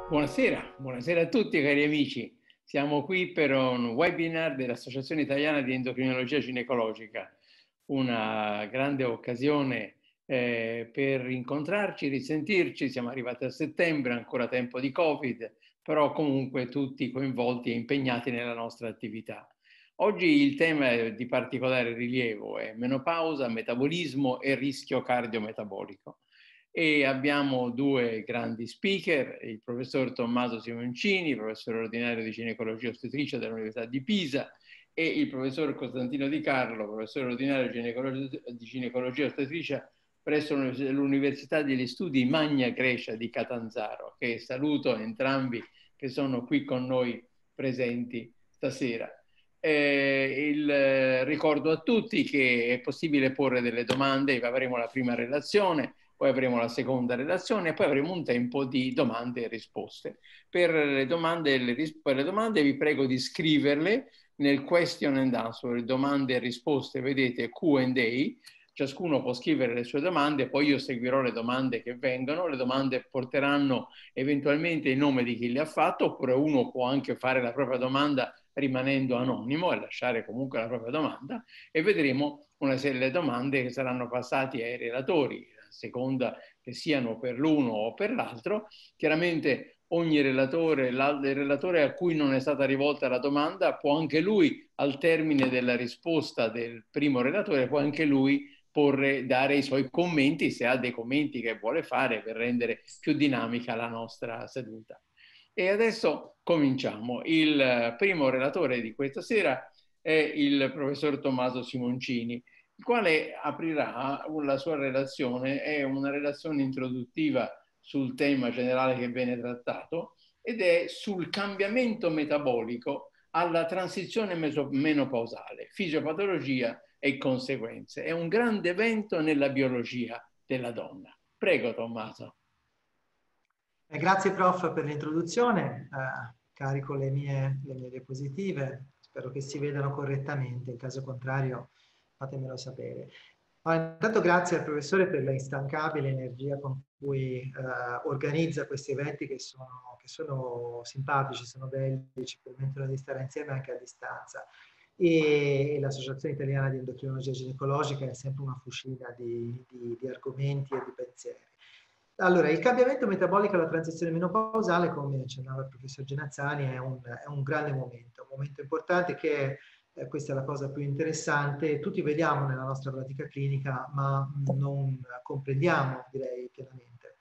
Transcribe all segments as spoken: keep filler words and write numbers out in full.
Buonasera, buonasera a tutti cari amici. Siamo qui per un webinar dell'Associazione Italiana di Endocrinologia Ginecologica, una grande occasione eh, per incontrarci, risentirci. Siamo arrivati a settembre, ancora tempo di Covid, però comunque tutti coinvolti e impegnati nella nostra attività. Oggi il tema è di particolare rilievo, è menopausa, metabolismo e rischio cardiometabolico. E abbiamo due grandi speaker, il professor Tommaso Simoncini, professore ordinario di ginecologia ostetricia dell'Università di Pisa, e il professor Costantino Di Carlo, professore ordinario di ginecologia, di ginecologia ostetricia presso l'Università degli Studi Magna Grecia di Catanzaro, che saluto entrambi che sono qui con noi presenti stasera. Eh, il, ricordo a tutti che è possibile porre delle domande, avremo la prima relazione, poi avremo la seconda relazione e poi avremo un tempo di domande e risposte. Per le domande, le, per le domande vi prego di scriverle nel question and answer, domande e risposte, vedete Q and A, ciascuno può scrivere le sue domande, poi io seguirò le domande che vengono, le domande porteranno eventualmente il nome di chi le ha fatto, oppure uno può anche fare la propria domanda rimanendo anonimo e lasciare comunque la propria domanda, e vedremo una serie di domande che saranno passate ai relatori, a seconda che siano per l'uno o per l'altro. Chiaramente ogni relatore, il relatore a cui non è stata rivolta la domanda, può anche lui, al termine della risposta del primo relatore, può anche lui porre, dare i suoi commenti, se ha dei commenti che vuole fare per rendere più dinamica la nostra seduta. E adesso cominciamo. Il primo relatore di questa sera è il professor Tommaso Simoncini, il quale aprirà la sua relazione. È una relazione introduttiva sul tema generale che viene trattato ed è sul cambiamento metabolico alla transizione menopausale, fisiopatologia e conseguenze. È un grande evento nella biologia della donna. Prego Tommaso. Eh, grazie prof per l'introduzione, eh, carico le mie, le mie diapositive, spero che si vedano correttamente, in caso contrario fatemelo sapere. Allora, intanto grazie al professore per la instancabile energia con cui eh, organizza questi eventi che sono, che sono simpatici, sono belli, ci permettono di stare insieme anche a distanza. E, e l'Associazione Italiana di Endocrinologia Ginecologica è sempre una fucina di, di, di argomenti e di pensieri. Allora, il cambiamento metabolico alla transizione menopausale, come accennava il professor Genazzani, è un, è un grande momento, un momento importante che, eh, questa è la cosa più interessante, tutti vediamo nella nostra pratica clinica, ma non comprendiamo, direi, pienamente.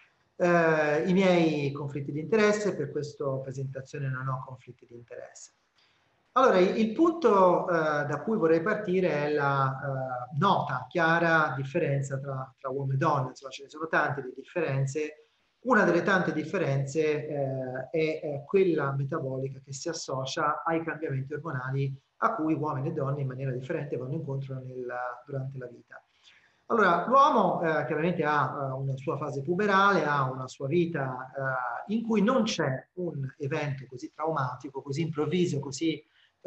Eh, I miei conflitti di interesse, per questa presentazione non ho conflitti di interesse. Allora, il punto eh, da cui vorrei partire è la eh, nota, chiara differenza tra, tra uomo e donna. Insomma, ce ne sono tante di differenze. Una delle tante differenze eh, è, è quella metabolica che si associa ai cambiamenti ormonali a cui uomini e donne in maniera differente vanno incontro nel, durante la vita. Allora, l'uomo eh, chiaramente ha uh, una sua fase puberale, ha una sua vita uh, in cui non c'è un evento così traumatico, così improvviso, così uh,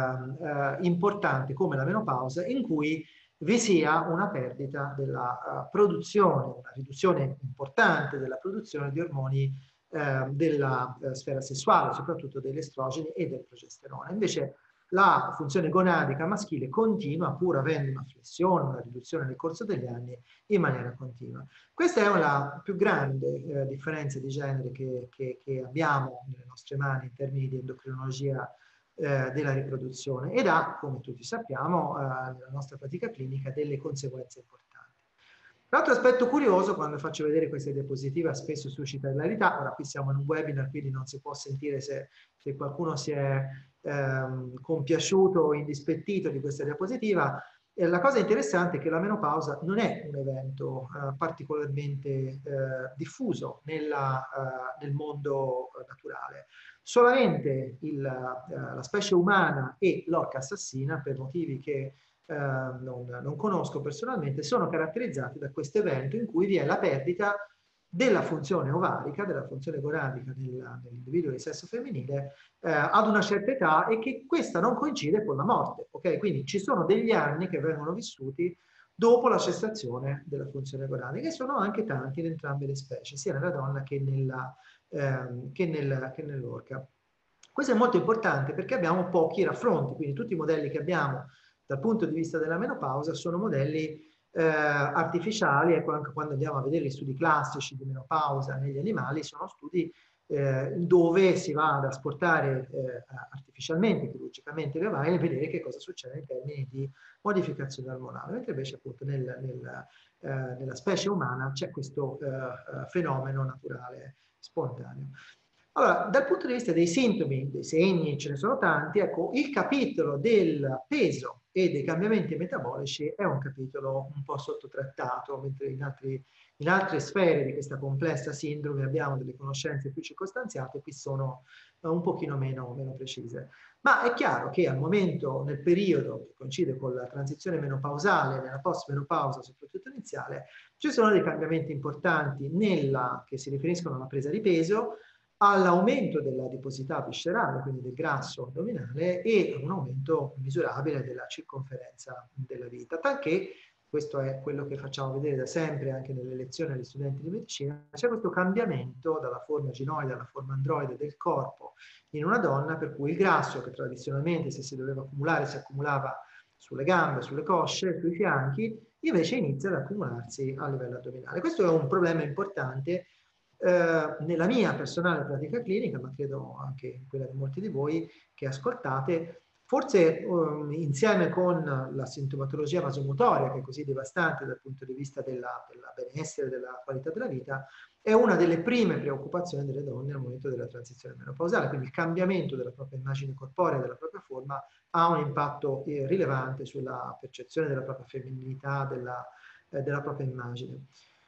uh, importante come la menopausa, in cui vi sia una perdita della uh, produzione, una riduzione importante della produzione di ormoni uh, della uh, sfera sessuale, soprattutto degli estrogeni e del progesterone. Invece la funzione gonadica maschile continua, pur avendo una flessione, una riduzione nel corso degli anni, in maniera continua. Questa è la più grande eh, differenza di genere che, che, che abbiamo nelle nostre mani in termini di endocrinologia eh, della riproduzione ed ha, come tutti sappiamo, eh, nella nostra pratica clinica delle conseguenze importanti. L'altro aspetto curioso, quando faccio vedere queste diapositive, spesso suscita hilarità. Ora qui siamo in un webinar, quindi non si può sentire se, se qualcuno si è ehm, compiaciuto o indispettito di questa diapositiva. E la cosa interessante è che la menopausa non è un evento eh, particolarmente eh, diffuso nella, eh, nel mondo naturale. Solamente il, eh, la specie umana e l'orca assassina, per motivi che eh, non, non conosco personalmente, sono caratterizzati da questo evento in cui vi è la perdita della funzione ovarica, della funzione gonadica nell'individuo di sesso femminile eh, ad una certa età, e che questa non coincide con la morte. Okay? Quindi ci sono degli anni che vengono vissuti dopo la cessazione della funzione corale, che sono anche tanti in entrambe le specie, sia nella donna che nella, ehm, che nel, che nell'orca. Questo è molto importante perché abbiamo pochi raffronti, quindi tutti i modelli che abbiamo dal punto di vista della menopausa sono modelli eh, artificiali, ecco, anche quando andiamo a vedere gli studi classici di menopausa negli animali, sono studi eh, dove si va ad asportare eh, artificialmente, chirurgicamente le ovaie e vedere che cosa succede in termini di modificazione ormonale, mentre invece appunto nel, nel, eh, nella specie umana c'è questo eh, fenomeno naturale spontaneo. Allora, dal punto di vista dei sintomi, dei segni, ce ne sono tanti, ecco, il capitolo del peso e dei cambiamenti metabolici è un capitolo un po' sottotrattato, mentre in, altri, in altre sfere di questa complessa sindrome abbiamo delle conoscenze più circostanziate, qui sono un pochino meno, meno precise. Ma è chiaro che al momento, nel periodo che coincide con la transizione menopausale, nella post-menopausa, soprattutto iniziale, ci sono dei cambiamenti importanti nella, che si riferiscono alla presa di peso, all'aumento della adiposità viscerale, quindi del grasso addominale, e un aumento misurabile della circonferenza della vita, talché, questo è quello che facciamo vedere da sempre anche nelle lezioni agli studenti di medicina, c'è questo cambiamento dalla forma ginoide alla forma androide del corpo in una donna, per cui il grasso che tradizionalmente, se si doveva accumulare, si accumulava sulle gambe, sulle cosce, sui fianchi, invece inizia ad accumularsi a livello addominale. Questo è un problema importante eh, nella mia personale pratica clinica, ma credo anche in quella di molti di voi che ascoltate. Forse um, insieme con la sintomatologia vasomotoria, che è così devastante dal punto di vista della, della benessere, della qualità della vita, è una delle prime preoccupazioni delle donne al momento della transizione menopausale, quindi il cambiamento della propria immagine corporea, della propria forma, ha un impatto eh, rilevante sulla percezione della propria femminilità, della, eh, della propria immagine.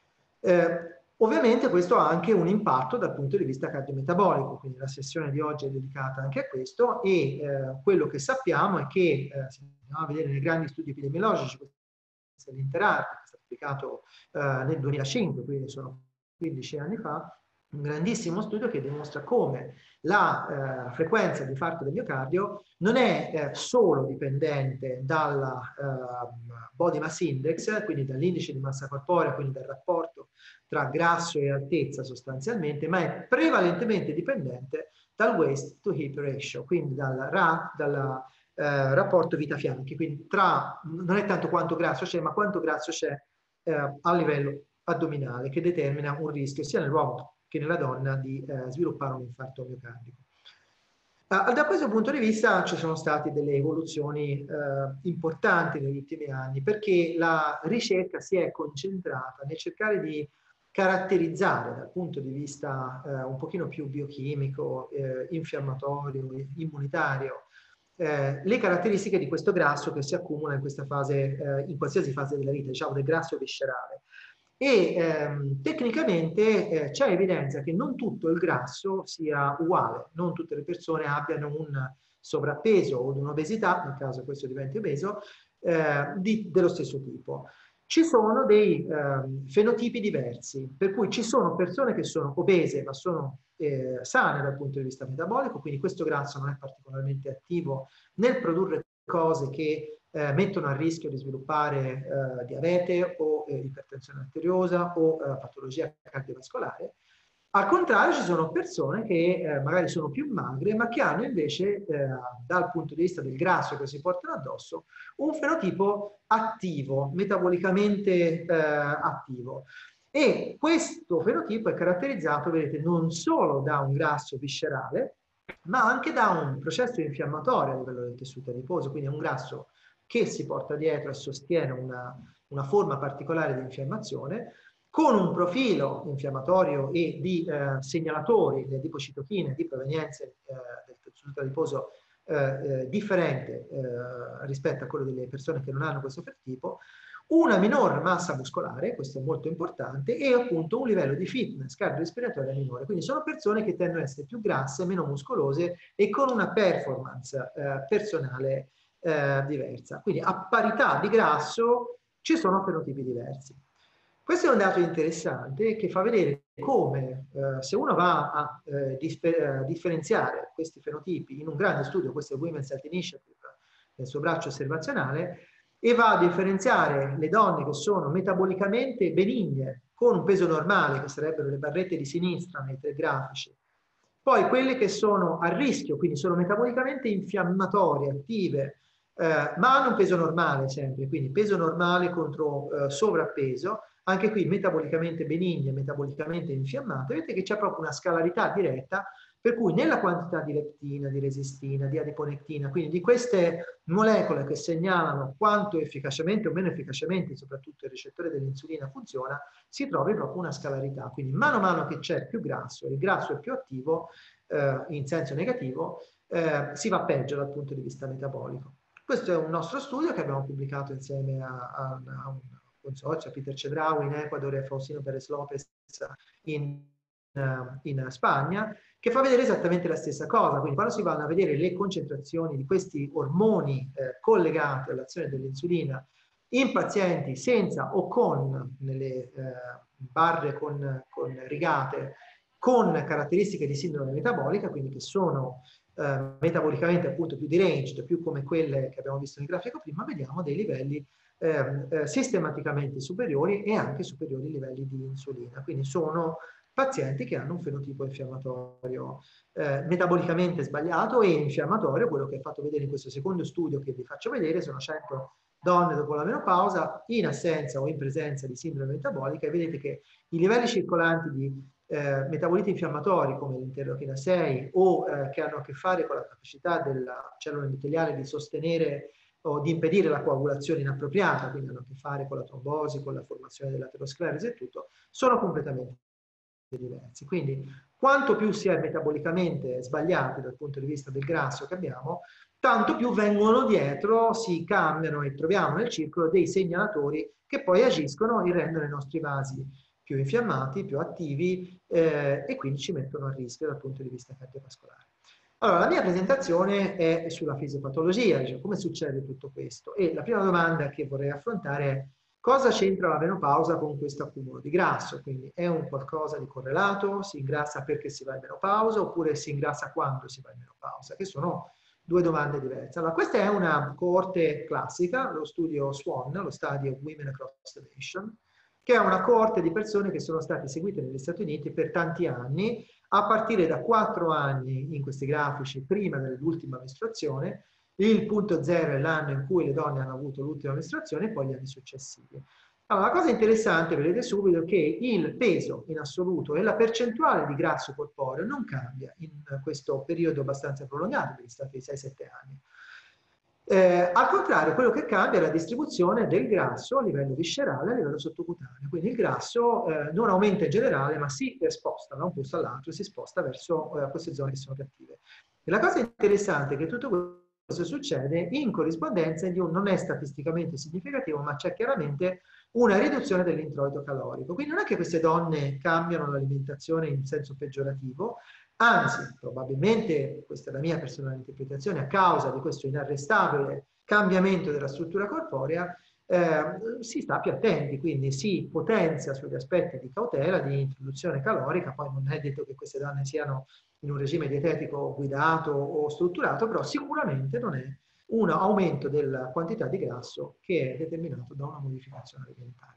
Eh, Ovviamente questo ha anche un impatto dal punto di vista cardiometabolico, quindi la sessione di oggi è dedicata anche a questo e eh, quello che sappiamo è che, eh, se andiamo a vedere nei grandi studi epidemiologici, questo è l'Interart, che è stato pubblicato eh, nel duemilacinque, quindi sono quindici anni fa, un grandissimo studio che dimostra come la eh, frequenza di infarto del miocardio non è eh, solo dipendente dalla eh, body mass index, quindi dall'indice di massa corporea, quindi dal rapporto tra grasso e altezza sostanzialmente, ma è prevalentemente dipendente dal waist to hip ratio, quindi dal, ra, dal eh, rapporto vita-fianchi, quindi tra, non è tanto quanto grasso c'è, ma quanto grasso c'è eh, a livello addominale, che determina un rischio sia nell'uomo che nella donna di eh, sviluppare un infarto miocardico. Uh, da questo punto di vista ci sono state delle evoluzioni uh, importanti negli ultimi anni, perché la ricerca si è concentrata nel cercare di caratterizzare dal punto di vista uh, un pochino più biochimico, uh, infiammatorio, immunitario, uh, le caratteristiche di questo grasso che si accumula in questa fase, uh, in qualsiasi fase della vita, diciamo del grasso viscerale. E ehm, tecnicamente eh, c'è evidenza che non tutto il grasso sia uguale, non tutte le persone abbiano un sovrappeso o un'obesità, nel caso questo diventi obeso, eh, di, dello stesso tipo. Ci sono dei eh, fenotipi diversi, per cui ci sono persone che sono obese ma sono eh, sane dal punto di vista metabolico, quindi questo grasso non è particolarmente attivo nel produrre cose che Eh, mettono a rischio di sviluppare eh, diabete o eh, ipertensione arteriosa o eh, patologia cardiovascolare. Al contrario, ci sono persone che eh, magari sono più magre, ma che hanno invece, eh, dal punto di vista del grasso che si portano addosso, un fenotipo attivo, metabolicamente eh, attivo. E questo fenotipo è caratterizzato, vedete, non solo da un grasso viscerale, ma anche da un processo infiammatorio a livello del tessuto adiposo, quindi è un grasso che si porta dietro e sostiene una, una forma particolare di infiammazione, con un profilo infiammatorio e di eh, segnalatori di adipocitochine di provenienza eh, del tessuto adiposo eh, eh, differente eh, rispetto a quello delle persone che non hanno questo fenotipo, una minor massa muscolare, questo è molto importante, e appunto un livello di fitness cardiorespiratoria minore. Quindi sono persone che tendono ad essere più grasse, meno muscolose e con una performance eh, personale Eh, diversa. Quindi a parità di grasso ci sono fenotipi diversi. Questo è un dato interessante che fa vedere come eh, se uno va a eh, differ differenziare questi fenotipi in un grande studio, questo è il Women's Health Initiative nel suo braccio osservazionale, e va a differenziare le donne che sono metabolicamente benigne, con un peso normale, che sarebbero le barrette di sinistra nei tre grafici, poi quelle che sono a rischio, quindi sono metabolicamente infiammatorie, attive, eh, ma hanno un peso normale sempre, quindi peso normale contro eh, sovrappeso, anche qui metabolicamente benigne, metabolicamente infiammate. Vedete che c'è proprio una scalarità diretta, per cui nella quantità di leptina, di resistina, di adiponectina, quindi di queste molecole che segnalano quanto efficacemente o meno efficacemente, soprattutto il recettore dell'insulina funziona, si trovi proprio una scalarità. Quindi mano a mano che c'è più grasso, il grasso è più attivo, eh, in senso negativo, eh, si va peggio dal punto di vista metabolico. Questo è un nostro studio che abbiamo pubblicato insieme a, a, a un consorzio, a Peter Chedraui in Ecuador e a Faustino Perez Lopez in, uh, in Spagna, che fa vedere esattamente la stessa cosa. Quindi quando si vanno a vedere le concentrazioni di questi ormoni eh, collegati all'azione dell'insulina in pazienti senza o con, nelle eh, barre con, con rigate, con caratteristiche di sindrome metabolica, quindi che sono eh, metabolicamente appunto più deranged, più come quelle che abbiamo visto nel grafico prima, vediamo dei livelli eh, eh, sistematicamente superiori e anche superiori livelli di insulina. Quindi sono pazienti che hanno un fenotipo infiammatorio eh, metabolicamente sbagliato e infiammatorio. Quello che è fatto vedere in questo secondo studio che vi faccio vedere sono cento donne dopo la menopausa in assenza o in presenza di sindrome metabolica, e vedete che i livelli circolanti di eh, metaboliti infiammatori come l'interleuchina sei o eh, che hanno a che fare con la capacità della cellula endoteliale di sostenere o di impedire la coagulazione inappropriata, quindi hanno a che fare con la trombosi, con la formazione dell'aterosclerosi e tutto, sono completamente diversi. Quindi quanto più si è metabolicamente sbagliati dal punto di vista del grasso che abbiamo, tanto più vengono dietro, si cambiano e troviamo nel circolo dei segnalatori che poi agiscono e rendono i nostri vasi più infiammati, più attivi eh, e quindi ci mettono a rischio dal punto di vista cardiovascolare. Allora, la mia presentazione è sulla fisiopatologia, cioè come succede tutto questo, e la prima domanda che vorrei affrontare è: cosa c'entra la menopausa con questo accumulo di grasso? Quindi è un qualcosa di correlato? Si ingrassa perché si va in menopausa oppure si ingrassa quando si va in menopausa? Che sono due domande diverse. Allora, questa è una coorte classica, lo studio SWAN, lo Study of Women Across the Nation, che è una coorte di persone che sono state seguite negli Stati Uniti per tanti anni, a partire da quattro anni in questi grafici prima dell'ultima mestruazione. Il punto zero è l'anno in cui le donne hanno avuto l'ultima mestruazione e poi gli anni successivi. Allora, la cosa interessante, vedete subito, che il peso in assoluto e la percentuale di grasso corporeo non cambia in questo periodo abbastanza prolungato, quindi stati sei sette anni. Eh, al contrario, quello che cambia è la distribuzione del grasso a livello viscerale, a livello sottocutaneo. Quindi il grasso eh, non aumenta in generale, ma si sposta da un posto all'altro, si sposta verso eh, queste zone che sono più attive. E la cosa interessante è che tutto questo succede in corrispondenza di un, non è statisticamente significativo, ma c'è chiaramente una riduzione dell'introito calorico. Quindi non è che queste donne cambiano l'alimentazione in senso peggiorativo, anzi, probabilmente, questa è la mia personale interpretazione, a causa di questo inarrestabile cambiamento della struttura corporea, eh, si sta più attenti, quindi si potenzia sugli aspetti di cautela, di introduzione calorica. Poi non è detto che queste donne siano in un regime dietetico guidato o strutturato, però sicuramente non è un aumento della quantità di grasso che è determinato da una modificazione alimentare.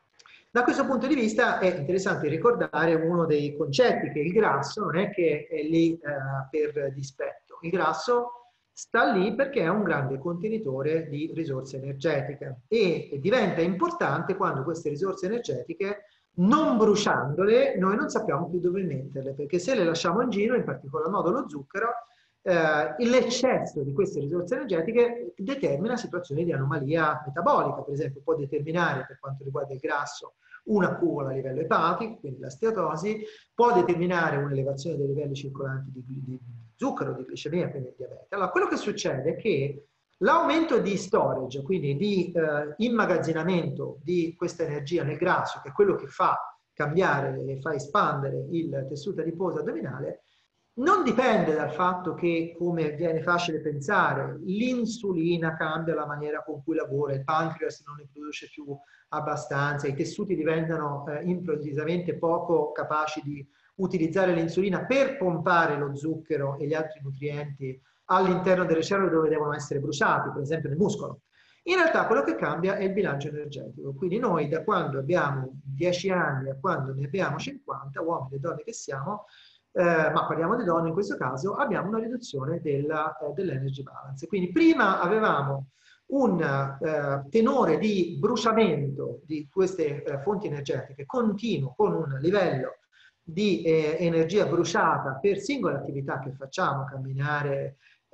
Da questo punto di vista è interessante ricordare uno dei concetti, che il grasso non è che è lì eh, per dispetto. Il grasso sta lì perché è un grande contenitore di risorse energetiche e, e diventa importante quando queste risorse energetiche, non bruciandole, noi non sappiamo più dove metterle, perché se le lasciamo in giro, in particolar modo lo zucchero, eh, l'eccesso di queste risorse energetiche determina situazioni di anomalia metabolica. Per esempio, può determinare, per quanto riguarda il grasso, un accumulo a livello epatico, quindi la steatosi, può determinare un'elevazione dei livelli circolanti di, di zucchero, di glicemia, quindi il diabete. Allora, quello che succede è che l'aumento di storage, quindi di eh, immagazzinamento di questa energia nel grasso, che è quello che fa cambiare e fa espandere il tessuto adiposo addominale, non dipende dal fatto che, come viene facile pensare, l'insulina cambia la maniera con cui lavora, il pancreas non ne produce più abbastanza, i tessuti diventano eh, improvvisamente poco capaci di utilizzare l'insulina per pompare lo zucchero e gli altri nutrienti all'interno delle cellule dove devono essere bruciati, per esempio nel muscolo. In realtà quello che cambia è il bilancio energetico, quindi noi da quando abbiamo dieci anni a quando ne abbiamo cinquanta, uomini e donne che siamo, eh, ma parliamo di donne in questo caso, abbiamo una riduzione della, eh, dell'energy balance. Quindi prima avevamo un eh, tenore di bruciamento di queste eh, fonti energetiche continuo, con un livello di eh, energia bruciata per singole attività che facciamo, camminare,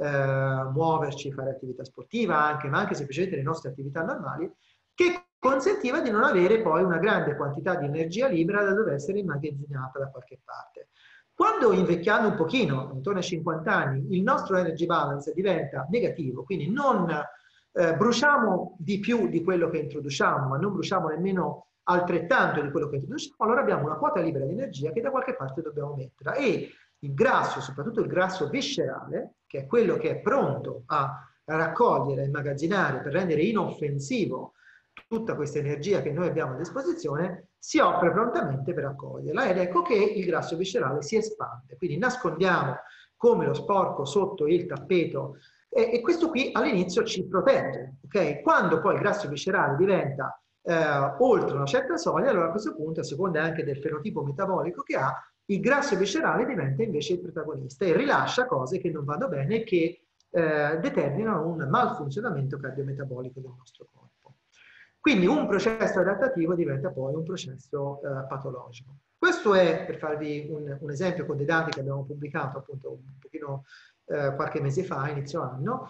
eh, muoverci, fare attività sportiva anche, ma anche semplicemente le nostre attività normali, che consentiva di non avere poi una grande quantità di energia libera da dover essere immagazzinata da qualche parte. Quando invecchiando un pochino, intorno ai cinquanta anni, il nostro energy balance diventa negativo, quindi non eh, bruciamo di più di quello che introduciamo, ma non bruciamo nemmeno altrettanto di quello che introduciamo, allora abbiamo una quota libera di energia che da qualche parte dobbiamo mettere. E il grasso, soprattutto il grasso viscerale, che è quello che è pronto a raccogliere e immagazzinare per rendere inoffensivo tutta questa energia che noi abbiamo a disposizione, si offre prontamente per accoglierla, ed ecco che il grasso viscerale si espande. Quindi nascondiamo come lo sporco sotto il tappeto, e, e questo qui all'inizio ci protegge, ok? Quando poi il grasso viscerale diventa eh, oltre una certa soglia, allora a questo punto, a seconda anche del fenotipo metabolico che ha, il grasso viscerale diventa invece il protagonista e rilascia cose che non vanno bene e che eh, determinano un malfunzionamento cardiometabolico del nostro corpo. Quindi un processo adattativo diventa poi un processo eh, patologico. Questo è, per farvi un, un esempio con dei dati che abbiamo pubblicato appunto un pochino eh, qualche mese fa, inizio anno,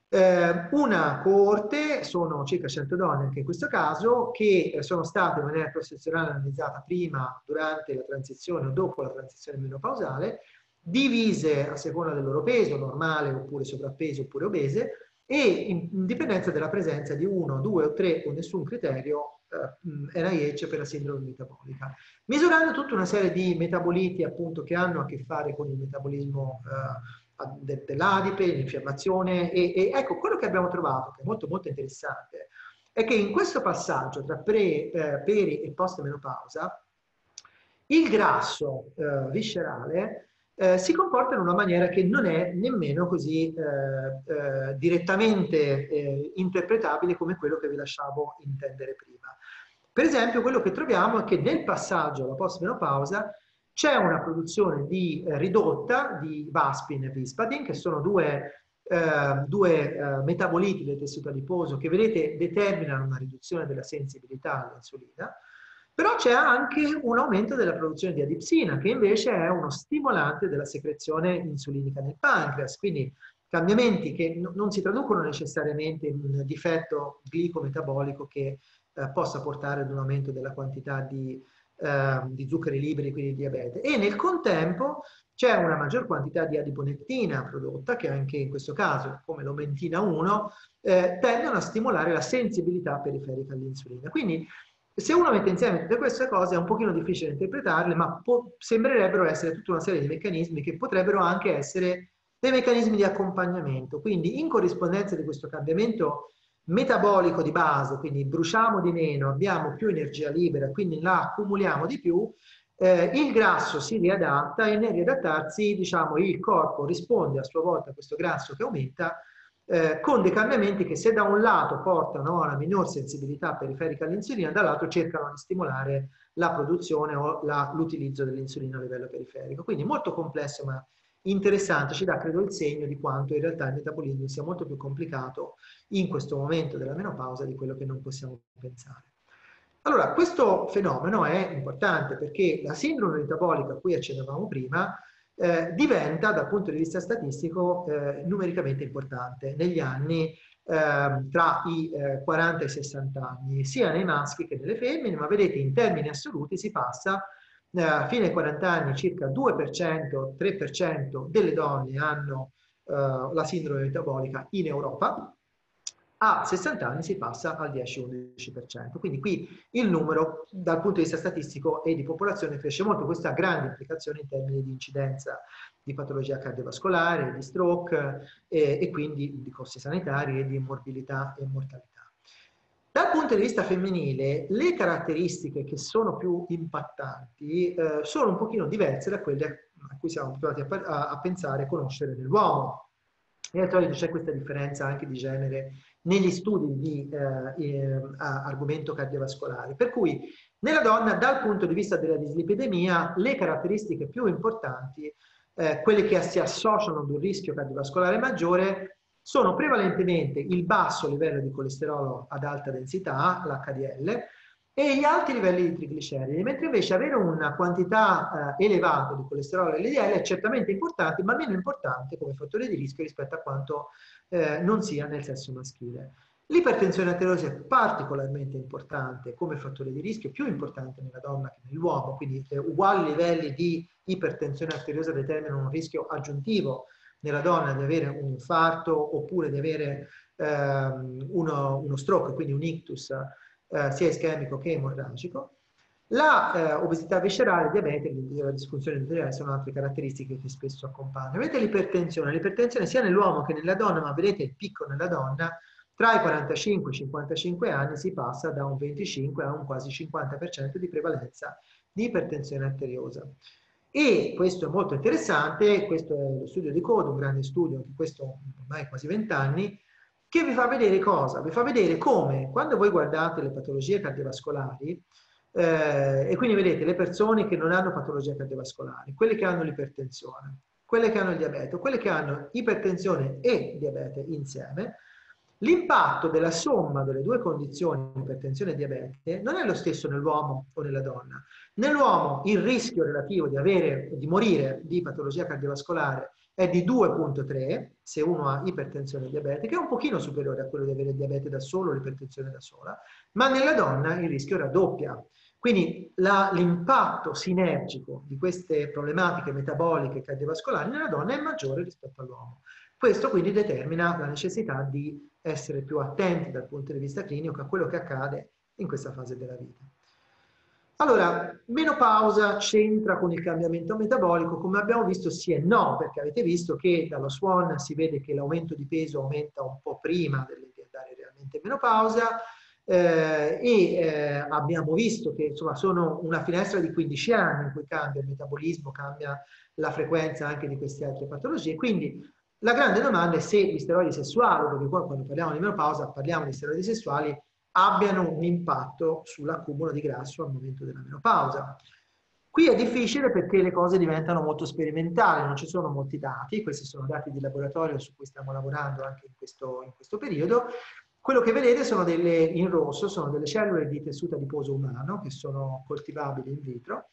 eh, una coorte, sono circa cento donne anche in questo caso, che sono state in maniera cross-sezionale analizzata prima, durante la transizione o dopo la transizione menopausale, divise a seconda del loro peso, normale oppure sovrappeso oppure obese, e in dipendenza della presenza di uno, due o tre o nessun criterio eh, N I H per la sindrome metabolica, misurando tutta una serie di metaboliti appunto che hanno a che fare con il metabolismo eh, de dell'adipe, l'infiammazione, e, e ecco quello che abbiamo trovato, che è molto molto interessante, è che in questo passaggio tra pre, eh, peri e post menopausa il grasso eh, viscerale Eh, si comporta in una maniera che non è nemmeno così eh, eh, direttamente eh, interpretabile come quello che vi lasciavo intendere prima. Per esempio, quello che troviamo è che nel passaggio alla postmenopausa c'è una produzione di eh, ridotta di Vaspin e Vispadin, che sono due, eh, due eh, metaboliti del tessuto adiposo che, vedete, determinano una riduzione della sensibilità all'insulina. Però c'è anche un aumento della produzione di adipsina, che invece è uno stimolante della secrezione insulinica nel pancreas, quindi cambiamenti che no, non si traducono necessariamente in un difetto glicometabolico che eh, possa portare ad un aumento della quantità di, eh, di zuccheri liberi, quindi di diabete. E nel contempo c'è una maggior quantità di adiponectina prodotta, che anche in questo caso, come l'omentina uno, eh, tendono a stimolare la sensibilità periferica all'insulina. Quindi se uno mette insieme tutte queste cose è un pochino difficile interpretarle, ma sembrerebbero essere tutta una serie di meccanismi che potrebbero anche essere dei meccanismi di accompagnamento. Quindi in corrispondenza di questo cambiamento metabolico di base, quindi bruciamo di meno, abbiamo più energia libera, quindi la accumuliamo di più, eh, il grasso si riadatta e nel riadattarsi, diciamo, il corpo risponde a sua volta a questo grasso che aumenta, Eh, con dei cambiamenti che, se da un lato portano a una minor sensibilità periferica all'insulina, dall'altro cercano di stimolare la produzione o l'utilizzo dell'insulina a livello periferico. Quindi molto complesso ma interessante, ci dà credo il segno di quanto in realtà il metabolismo sia molto più complicato in questo momento della menopausa di quello che non possiamo pensare. Allora, questo fenomeno è importante perché la sindrome metabolica a cui accennavamo prima Eh, diventa dal punto di vista statistico eh, numericamente importante negli anni eh, tra i eh, quaranta e i sessanta anni, sia nei maschi che nelle femmine, ma vedete in termini assoluti si passa eh, a fine quaranta anni circa due per cento, tre per cento delle donne hanno eh, la sindrome metabolica in Europa, a sessanta anni si passa al dieci undici per cento. Quindi qui il numero dal punto di vista statistico e di popolazione cresce molto. Questa ha grandi implicazioni in termini di incidenza di patologia cardiovascolare, di stroke e, e quindi di costi sanitari e di morbilità e mortalità. Dal punto di vista femminile, le caratteristiche che sono più impattanti eh, sono un pochino diverse da quelle a cui siamo abituati a, a, a pensare e conoscere nell'uomo. E naturalmente c'è questa differenza anche di genere negli studi di eh, eh, argomento cardiovascolare. Per cui nella donna, dal punto di vista della dislipidemia, le caratteristiche più importanti, eh, quelle che si associano ad un rischio cardiovascolare maggiore, sono prevalentemente il basso livello di colesterolo ad alta densità, l'H D L, e gli alti livelli di trigliceridi, mentre invece avere una quantità eh, elevata di colesterolo L D L è certamente importante, ma meno importante come fattore di rischio rispetto a quanto eh, non sia nel sesso maschile. L'ipertensione arteriosa è particolarmente importante come fattore di rischio, più importante nella donna che nell'uomo, quindi eh, uguali livelli di ipertensione arteriosa determinano un rischio aggiuntivo nella donna di avere un infarto oppure di avere ehm, uno, uno stroke, quindi un ictus, eh, sia ischemico che emorragico. La eh, obesità viscerale, il diabete e la disfunzione endocrinale sono altre caratteristiche che spesso accompagnano. Vedete l'ipertensione, l'ipertensione sia nell'uomo che nella donna, ma vedete il picco nella donna, tra i quarantacinque e i cinquantacinque anni si passa da un venticinque a un quasi cinquanta per cento di prevalenza di ipertensione arteriosa. E questo è molto interessante, questo è lo studio di Coda, un grande studio, anche questo ormai quasi vent'anni, che vi fa vedere cosa? Vi fa vedere come, quando voi guardate le patologie cardiovascolari, eh, e quindi vedete le persone che non hanno patologie cardiovascolari, quelle che hanno l'ipertensione, quelle che hanno il diabete, quelle che hanno ipertensione e diabete insieme, l'impatto della somma delle due condizioni, ipertensione e diabete, non è lo stesso nell'uomo o nella donna. Nell'uomo il rischio relativo di, avere, di morire di patologia cardiovascolare è di due virgola tre se uno ha ipertensione e diabete, che è un pochino superiore a quello di avere il diabete da solo o l'ipertensione da sola, ma nella donna il rischio raddoppia. Quindi l'impatto sinergico di queste problematiche metaboliche cardiovascolari nella donna è maggiore rispetto all'uomo. Questo quindi determina la necessità di essere più attenti dal punto di vista clinico a quello che accade in questa fase della vita. Allora, menopausa c'entra con il cambiamento metabolico? Come abbiamo visto sì e no, perché avete visto che dallo Swan si vede che l'aumento di peso aumenta un po' prima di andare realmente in menopausa, eh, e eh, abbiamo visto che insomma sono una finestra di quindici anni in cui cambia il metabolismo, cambia la frequenza anche di queste altre patologie. Quindi la grande domanda è se gli steroidi sessuali, perché qua quando parliamo di menopausa parliamo di steroidi sessuali, abbiano un impatto sull'accumulo di grasso al momento della menopausa. Qui è difficile perché le cose diventano molto sperimentali, non ci sono molti dati, questi sono dati di laboratorio su cui stiamo lavorando anche in questo, in questo periodo. Quello che vedete sono delle, in rosso, sono delle cellule di tessuto adiposo umano che sono coltivabili in vitro,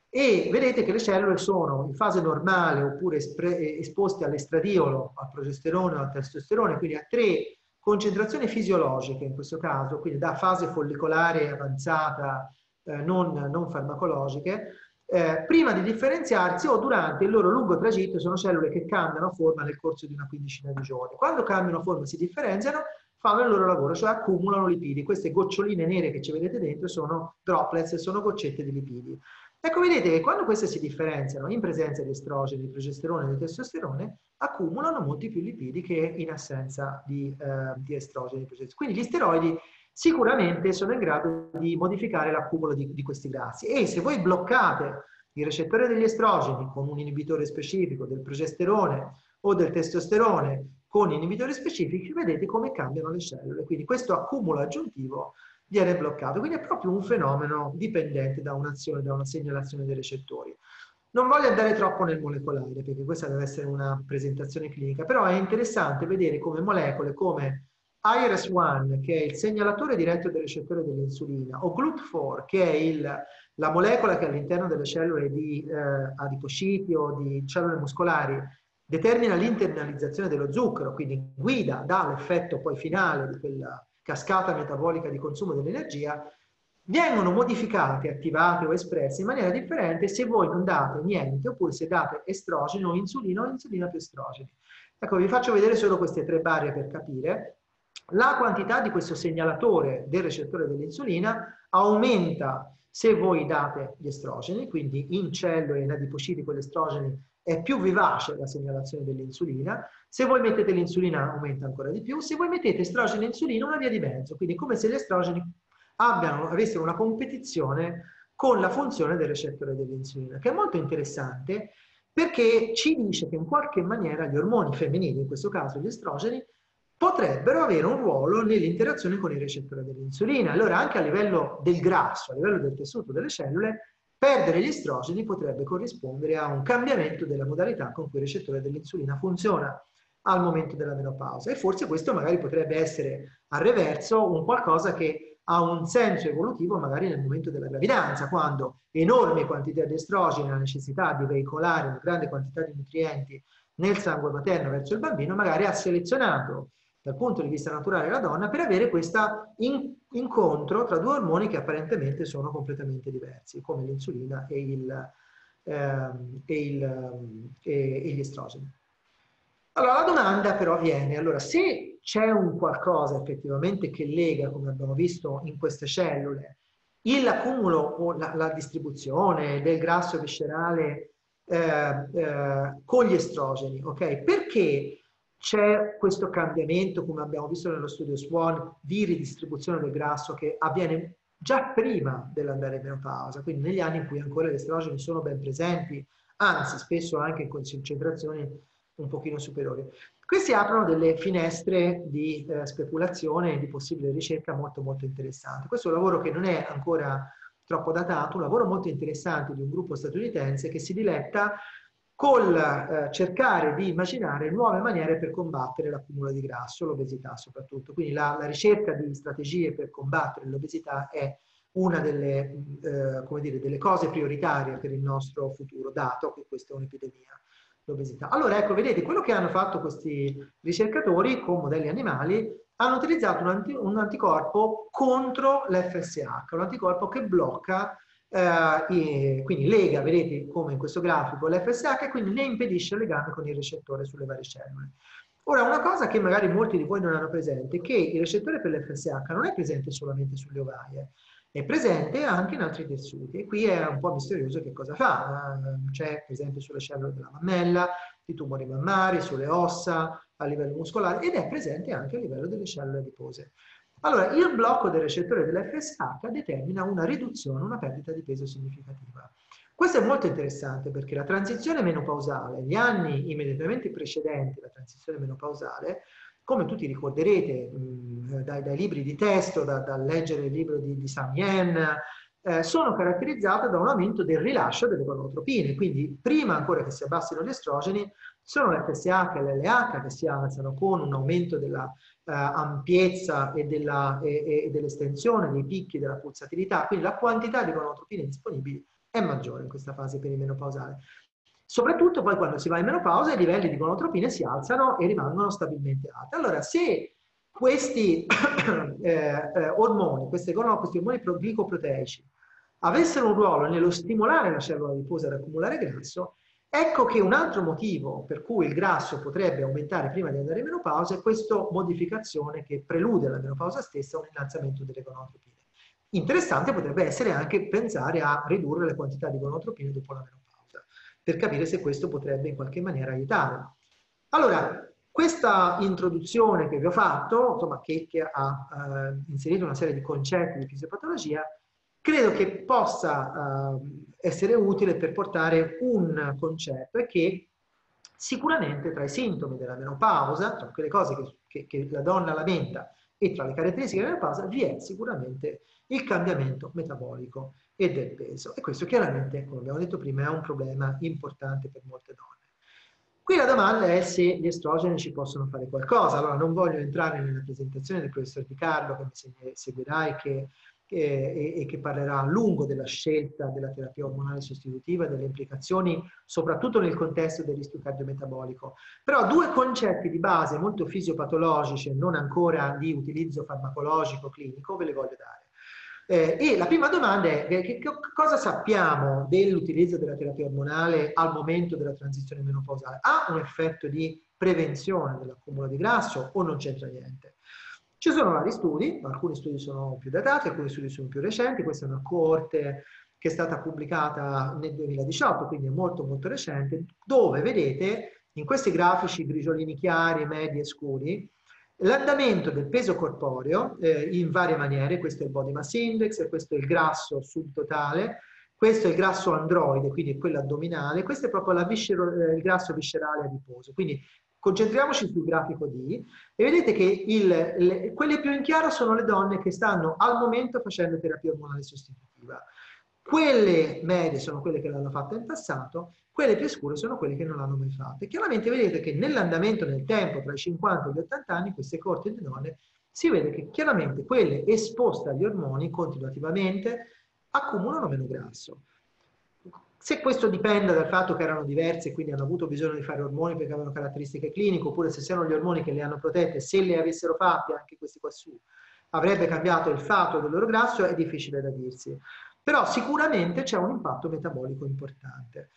e vedete che le cellule sono in fase normale oppure esposte all'estradiolo, al progesterone o al testosterone, quindi a tre concentrazioni fisiologiche in questo caso, quindi da fase follicolare avanzata, eh, non, non farmacologiche, eh, prima di differenziarsi o durante il loro lungo tragitto. Sono cellule che cambiano forma nel corso di una quindicina di giorni. Quando cambiano forma si differenziano, fanno il loro lavoro, cioè accumulano lipidi. Queste goccioline nere che ci vedete dentro sono droplets, sono goccette di lipidi. Ecco, vedete che quando queste si differenziano in presenza di estrogeni, di progesterone e di testosterone, accumulano molti più lipidi che in assenza di, eh, di estrogeni e progesterone. Quindi gli steroidi sicuramente sono in grado di modificare l'accumulo di, di questi grassi, e se voi bloccate il recettore degli estrogeni con un inibitore specifico del progesterone o del testosterone con inibitori specifici, vedete come cambiano le cellule. Quindi questo accumulo aggiuntivo viene bloccato. Quindi è proprio un fenomeno dipendente da un'azione, da una segnalazione dei recettori. Non voglio andare troppo nel molecolare, perché questa deve essere una presentazione clinica, però è interessante vedere come molecole come I R S uno, che è il segnalatore diretto del recettore dell'insulina, o G L U T quattro, che è il, la molecola che all'interno delle cellule di eh, adipociti o di cellule muscolari determina l'internalizzazione dello zucchero, quindi guida, dà l'effetto poi finale di quella cascata metabolica di consumo dell'energia, vengono modificate, attivate o espresse in maniera differente se voi non date niente, oppure se date estrogeno o insulina o insulina più estrogeni. Ecco, vi faccio vedere solo queste tre barre per capire. La quantità di questo segnalatore del recettore dell'insulina aumenta se voi date gli estrogeni, quindi in cellule, in adipociti, con gli estrogeni è più vivace la segnalazione dell'insulina. Se voi mettete l'insulina aumenta ancora di più, se voi mettete estrogeno e insulina una via di mezzo, quindi come se gli estrogeni abbiano, avessero una competizione con la funzione del recettore dell'insulina, che è molto interessante perché ci dice che in qualche maniera gli ormoni femminili, in questo caso gli estrogeni, potrebbero avere un ruolo nell'interazione con il recettore dell'insulina. Allora anche a livello del grasso, a livello del tessuto delle cellule, perdere gli estrogeni potrebbe corrispondere a un cambiamento della modalità con cui il recettore dell'insulina funziona al momento della menopausa, e forse questo magari potrebbe essere al reverso un qualcosa che ha un senso evolutivo magari nel momento della gravidanza, quando enormi quantità di estrogeni, la necessità di veicolare una grande quantità di nutrienti nel sangue materno verso il bambino, magari ha selezionato dal punto di vista naturale la donna per avere questo in incontro tra due ormoni che apparentemente sono completamente diversi, come l'insulina e, il, ehm, e, il, e, e gli estrogeni. Allora la domanda però viene, allora se c'è un qualcosa effettivamente che lega, come abbiamo visto in queste cellule, l'accumulo o la, la distribuzione del grasso viscerale eh, eh, con gli estrogeni, ok? Perché c'è questo cambiamento, come abbiamo visto nello studio SWAN, di ridistribuzione del grasso che avviene già prima dell'andare in menopausa, quindi negli anni in cui ancora gli estrogeni sono ben presenti, anzi spesso anche in concentrazioni un pochino superiori. Questi aprono delle finestre di eh, speculazione e di possibile ricerca molto molto interessanti. Questo è un lavoro che non è ancora troppo datato, un lavoro molto interessante di un gruppo statunitense che si diletta col eh, cercare di immaginare nuove maniere per combattere l'accumulo di grasso, l'obesità soprattutto. Quindi la, la ricerca di strategie per combattere l'obesità è una delle, eh, come dire, delle cose prioritarie per il nostro futuro, dato che questa è un'epidemia, l'obesità. Allora ecco, vedete, quello che hanno fatto questi ricercatori con modelli animali, hanno utilizzato un, anti, un anticorpo contro l'F S H, un anticorpo che blocca, eh, e, quindi lega, vedete come in questo grafico, l'F S H e quindi ne impedisce il legame con il recettore sulle varie cellule. Ora, una cosa che magari molti di voi non hanno presente è che il recettore per l'F S H non è presente solamente sulle ovaie, è presente anche in altri tessuti, e qui è un po' misterioso che cosa fa. C'è per esempio sulle cellule della mammella, di tumori mammari, sulle ossa, a livello muscolare, ed è presente anche a livello delle cellule adipose. Allora, il blocco del recettore dell'F S H determina una riduzione, una perdita di peso significativa. Questo è molto interessante perché la transizione menopausale, gli anni immediatamente precedenti alla transizione menopausale, come tutti ricorderete mh, dai, dai libri di testo, da, da leggere il libro di, di Sam Yen, eh, sono caratterizzate da un aumento del rilascio delle gonadotropine. Quindi prima ancora che si abbassino gli estrogeni, sono l'F S H e l'L H che si alzano con un aumento della eh, ampiezza e dell'estensione dei picchi della pulsatilità, quindi la quantità di gonadotropine disponibili è maggiore in questa fase perimenopausale. Soprattutto poi quando si va in menopausa i livelli di gonadotropine si alzano e rimangono stabilmente alti. Allora, se questi eh, eh, ormoni, questi, questi ormoni glicoproteici, avessero un ruolo nello stimolare la cellula adiposa ad accumulare grasso, ecco che un altro motivo per cui il grasso potrebbe aumentare prima di andare in menopausa è questa modificazione che prelude alla menopausa stessa, un innalzamento delle gonadotropine. Interessante potrebbe essere anche pensare a ridurre le quantità di gonadotropine dopo la menopausa, per capire se questo potrebbe in qualche maniera aiutare. Allora, questa introduzione che vi ho fatto, insomma, che, che ha eh, inserito una serie di concetti di fisiopatologia, credo che possa eh, essere utile per portare un concetto, e che sicuramente tra i sintomi della menopausa, tra quelle cose che, che, che la donna lamenta e tra le caratteristiche della menopausa, vi è sicuramente il cambiamento metabolico e del peso. E questo chiaramente, come abbiamo detto prima, è un problema importante per molte donne. Qui la domanda è se gli estrogeni ci possono fare qualcosa. Allora, non voglio entrare nella presentazione del professor Di Carlo, che mi seguirà e che, che, e che parlerà a lungo della scelta della terapia ormonale sostitutiva e delle implicazioni, soprattutto nel contesto del rischio cardiometabolico. Però due concetti di base molto fisiopatologici e non ancora di utilizzo farmacologico clinico ve le voglio dare. Eh, e la prima domanda è che, che cosa sappiamo dell'utilizzo della terapia ormonale al momento della transizione menopausale? Ha un effetto di prevenzione dell'accumulo di grasso o non c'entra niente? Ci sono vari studi, alcuni studi sono più datati, alcuni studi sono più recenti. Questa è una coorte che è stata pubblicata nel duemiladiciotto, quindi è molto molto recente, dove vedete in questi grafici grigiolini chiari, medi e scuri, l'andamento del peso corporeo eh, in varie maniere. Questo è il body mass index, questo è il grasso subtotale, questo è il grasso androide, quindi quello addominale, questo è proprio la viscero, eh, il grasso viscerale adiposo. Quindi Concentriamoci sul grafico D e vedete che il, le, quelle più in chiaro sono le donne che stanno al momento facendo terapia ormonale sostitutiva. Quelle medie sono quelle che l'hanno fatta in passato, quelle più scure sono quelle che non l'hanno mai fatta. E chiaramente vedete che nell'andamento nel tempo, tra i cinquanta e gli ottanta anni, queste coorte di donne, si vede che chiaramente quelle esposte agli ormoni continuativamente accumulano meno grasso. Se questo dipende dal fatto che erano diverse e quindi hanno avuto bisogno di fare ormoni perché avevano caratteristiche cliniche, oppure se siano gli ormoni che le hanno protette, se le avessero fatte anche questi qua su, avrebbe cambiato il fatto del loro grasso, è difficile da dirsi. Però sicuramente c'è un impatto metabolico importante.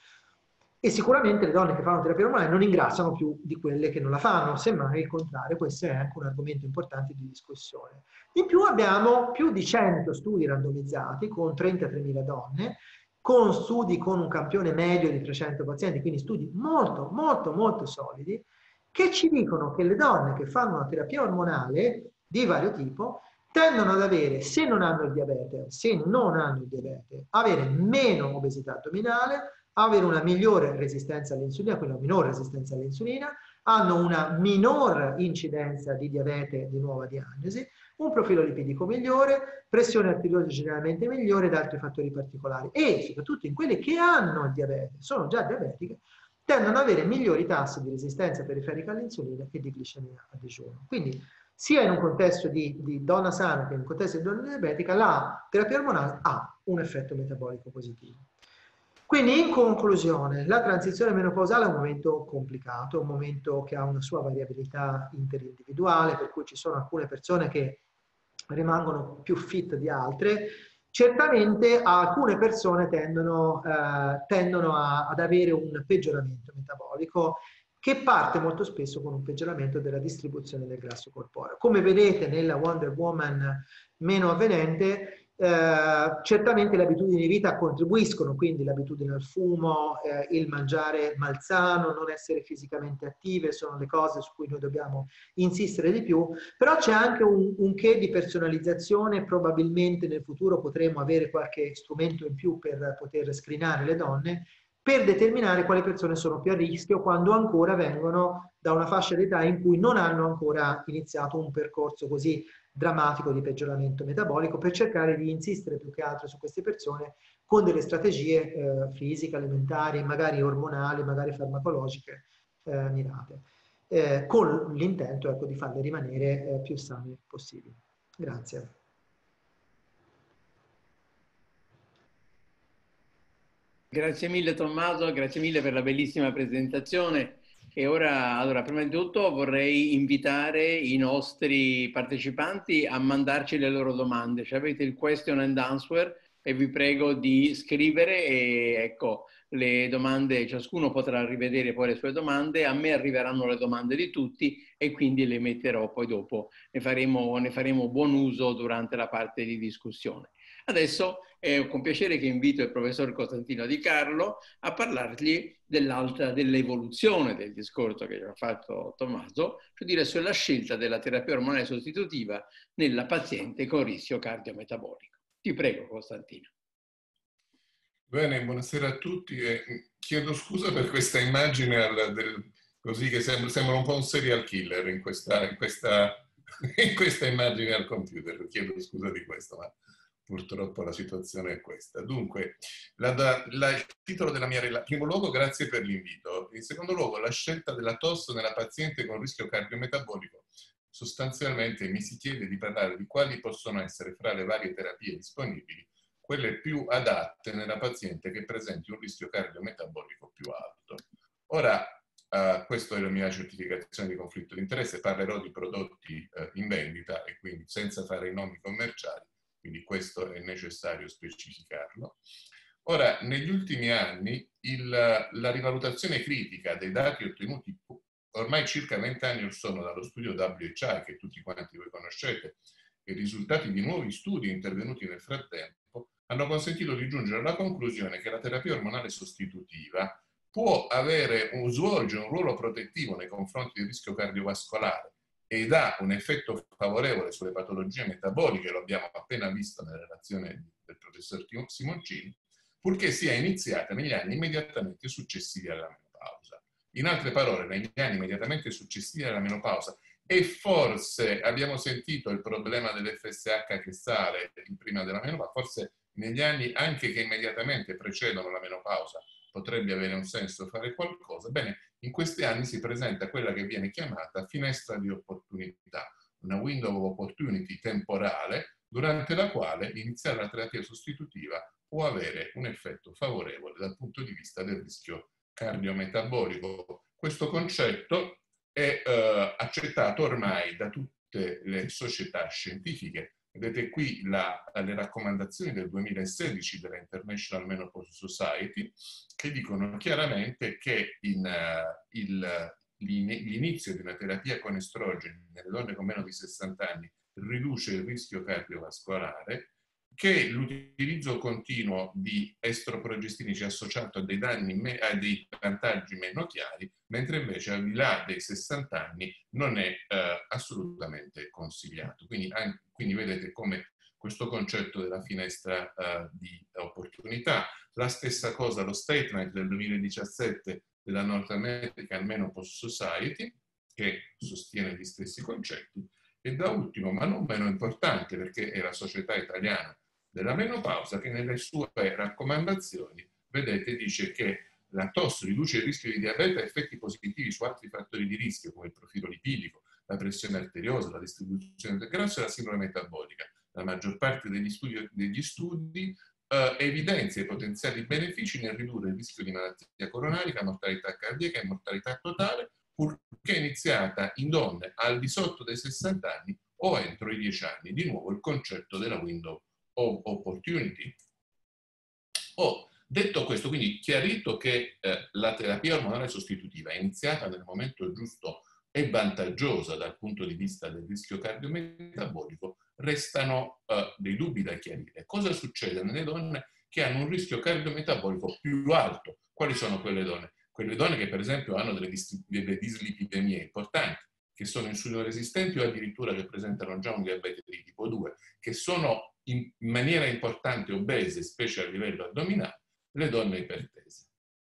E sicuramente le donne che fanno terapia ormonale non ingrassano più di quelle che non la fanno, semmai il contrario, questo è anche un argomento importante di discussione. In più abbiamo più di cento studi randomizzati con trentatremila donne, con studi con un campione medio di trecento pazienti, quindi studi molto, molto, molto solidi, che ci dicono che le donne che fanno una terapia ormonale di vario tipo tendono ad avere, se non hanno il diabete, se non hanno il diabete, avere meno obesità addominale, avere una migliore resistenza all'insulina, quindi una minore resistenza all'insulina, hanno una minor incidenza di diabete di nuova diagnosi, un profilo lipidico migliore, pressione arteriosa generalmente migliore ed altri fattori particolari. E soprattutto in quelle che hanno il diabete, sono già diabetiche, tendono ad avere migliori tassi di resistenza periferica all'insulina e di glicemia a digiuno. Quindi sia in un contesto di, di donna sana che in un contesto di donna diabetica, la terapia ormonale ha un effetto metabolico positivo. Quindi in conclusione, la transizione menopausale è un momento complicato, un momento che ha una sua variabilità interindividuale, per cui ci sono alcune persone che rimangono più fit di altre. Certamente alcune persone tendono, eh, tendono a, ad avere un peggioramento metabolico che parte molto spesso con un peggioramento della distribuzione del grasso corporeo. Come vedete nella Wonder Woman meno avvenente, eh, certamente le abitudini di vita contribuiscono, quindi l'abitudine al fumo, eh, il mangiare malsano, non essere fisicamente attive, sono le cose su cui noi dobbiamo insistere di più, però c'è anche un, un che di personalizzazione, probabilmente nel futuro potremo avere qualche strumento in più per poter screenare le donne, per determinare quali persone sono più a rischio quando ancora vengono da una fascia d'età in cui non hanno ancora iniziato un percorso così drammatico di peggioramento metabolico, per cercare di insistere più che altro su queste persone con delle strategie eh, fisiche, alimentari, magari ormonali, magari farmacologiche eh, mirate, eh, con l'intento ecco, di farle rimanere eh, più sane possibili. Grazie. Grazie mille Tommaso, grazie mille per la bellissima presentazione. E ora, allora, prima di tutto vorrei invitare i nostri partecipanti a mandarci le loro domande. Cioè, avete il question and answer e vi prego di scrivere e ecco, le domande, ciascuno potrà rivedere poi le sue domande, a me arriveranno le domande di tutti e quindi le metterò poi dopo, ne faremo, ne faremo buon uso durante la parte di discussione. Adesso è con piacere che invito il professor Costantino Di Carlo a parlargli dell'alta, dell'evoluzione del discorso che ha fatto Tommaso, cioè dire sulla scelta della terapia ormonale sostitutiva nella paziente con rischio cardiometabolico. Ti prego, Costantino. Bene, buonasera a tutti e chiedo scusa per questa immagine al, del, così che sembra, sembra un po' un serial killer in questa, in questa, in questa immagine al computer. Chiedo scusa di questo, ma purtroppo la situazione è questa. Dunque, la, la, il titolo della mia relazione, in primo luogo grazie per l'invito, in secondo luogo la scelta della T O S nella paziente con rischio cardiometabolico. Sostanzialmente mi si chiede di parlare di quali possono essere fra le varie terapie disponibili quelle più adatte nella paziente che presenti un rischio cardiometabolico più alto. Ora, Uh, questa è la mia certificazione di conflitto di interesse, parlerò di prodotti uh, in vendita e quindi senza fare i nomi commerciali, quindi questo è necessario specificarlo. Ora, negli ultimi anni il, la rivalutazione critica dei dati ottenuti ormai circa venti anni or sono dallo studio W H I, che tutti quanti voi conoscete, e i risultati di nuovi studi intervenuti nel frattempo, hanno consentito di giungere alla conclusione che la terapia ormonale sostitutiva può avere un, svolgere un ruolo protettivo nei confronti del rischio cardiovascolare ed ha un effetto favorevole sulle patologie metaboliche, lo abbiamo appena visto nella relazione del professor Simoncini, purché sia iniziata negli anni immediatamente successivi alla menopausa. In altre parole, negli anni immediatamente successivi alla menopausa, e forse abbiamo sentito il problema dell'F S H che sale prima della menopausa, forse negli anni anche che immediatamente precedono la menopausa potrebbe avere un senso fare qualcosa. Bene, in questi anni si presenta quella che viene chiamata finestra di opportunità, una window of opportunity temporale durante la quale iniziare la terapia sostitutiva può avere un effetto favorevole dal punto di vista del rischio cardiometabolico. Questo concetto è eh, accettato ormai da tutte le società scientifiche. Vedete qui la, le raccomandazioni del duemilasedici della International Menopause Society, che dicono chiaramente che in, uh, il, l'inizio di una terapia con estrogeni nelle donne con meno di sessanta anni riduce il rischio cardiovascolare, che l'utilizzo continuo di estroprogestinici associato a dei, danni, a dei vantaggi meno chiari, mentre invece al di là dei sessanta anni non è eh, assolutamente consigliato. Quindi, anche, quindi vedete come questo concetto della finestra eh, di opportunità. La stessa cosa, lo statement del duemiladiciassette della North American Menopause Society, che sostiene gli stessi concetti. E da ultimo, ma non meno importante, perché è la Società Italiana della Menopausa, che nelle sue raccomandazioni, vedete, dice che la T O S riduce il rischio di diabete e effetti positivi su altri fattori di rischio, come il profilo lipidico, la pressione arteriosa, la distribuzione del grasso e la sindrome metabolica. La maggior parte degli studi, degli studi eh, evidenzia i potenziali benefici nel ridurre il rischio di malattia coronarica, mortalità cardiaca e mortalità totale, purché iniziata in donne al di sotto dei sessanta anni o entro i dieci anni. Di nuovo il concetto della window of opportunity. Oh, detto questo, quindi chiarito che eh, la terapia ormonale sostitutiva è iniziata nel momento giusto e vantaggiosa dal punto di vista del rischio cardiometabolico, restano eh, dei dubbi da chiarire. Cosa succede nelle donne che hanno un rischio cardiometabolico più alto? Quali sono quelle donne? Quelle donne che per esempio hanno delle, dis delle dislipidemie importanti, che sono insulino resistenti o addirittura che presentano già un diabete di tipo due, che sono in maniera importante obese, specie a livello addominale, le donne ipertese.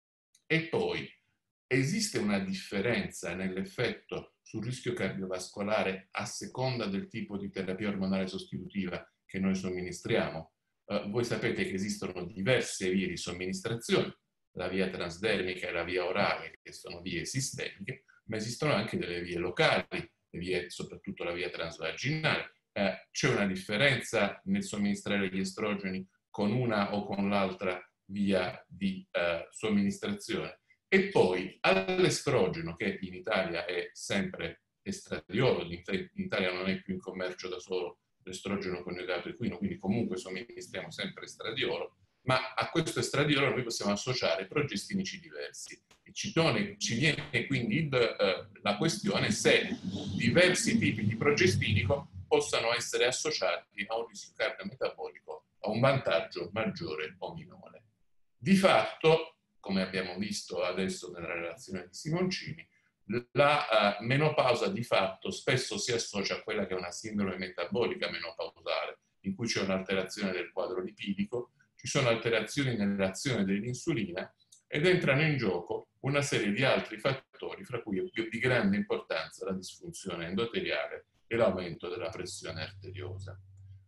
E poi esiste una differenza nell'effetto sul rischio cardiovascolare a seconda del tipo di terapia ormonale sostitutiva che noi somministriamo. Uh, voi sapete che esistono diverse vie di somministrazione, la via transdermica e la via orale, che sono vie sistemiche, ma esistono anche delle vie locali, le vie, soprattutto la via transvaginale. Eh, c'è una differenza nel somministrare gli estrogeni con una o con l'altra via di eh, somministrazione. E poi all'estrogeno, che in Italia è sempre estradiolo, in Italia non è più in commercio da solo l'estrogeno coniugato equino, quindi comunque somministriamo sempre estradiolo, ma a questo estradiolo noi possiamo associare progestinici diversi. E ci, done, ci viene quindi il, eh, la questione se diversi tipi di progestinico possano essere associati a un rischio cardiometabolico, a un vantaggio maggiore o minore. Di fatto, come abbiamo visto adesso nella relazione di Simoncini, la uh, menopausa di fatto spesso si associa a quella che è una sindrome metabolica menopausale, in cui c'è un'alterazione del quadro lipidico, ci sono alterazioni nell'azione dell'insulina ed entrano in gioco una serie di altri fattori, fra cui è di grande importanza la disfunzione endoteliale e l'aumento della pressione arteriosa.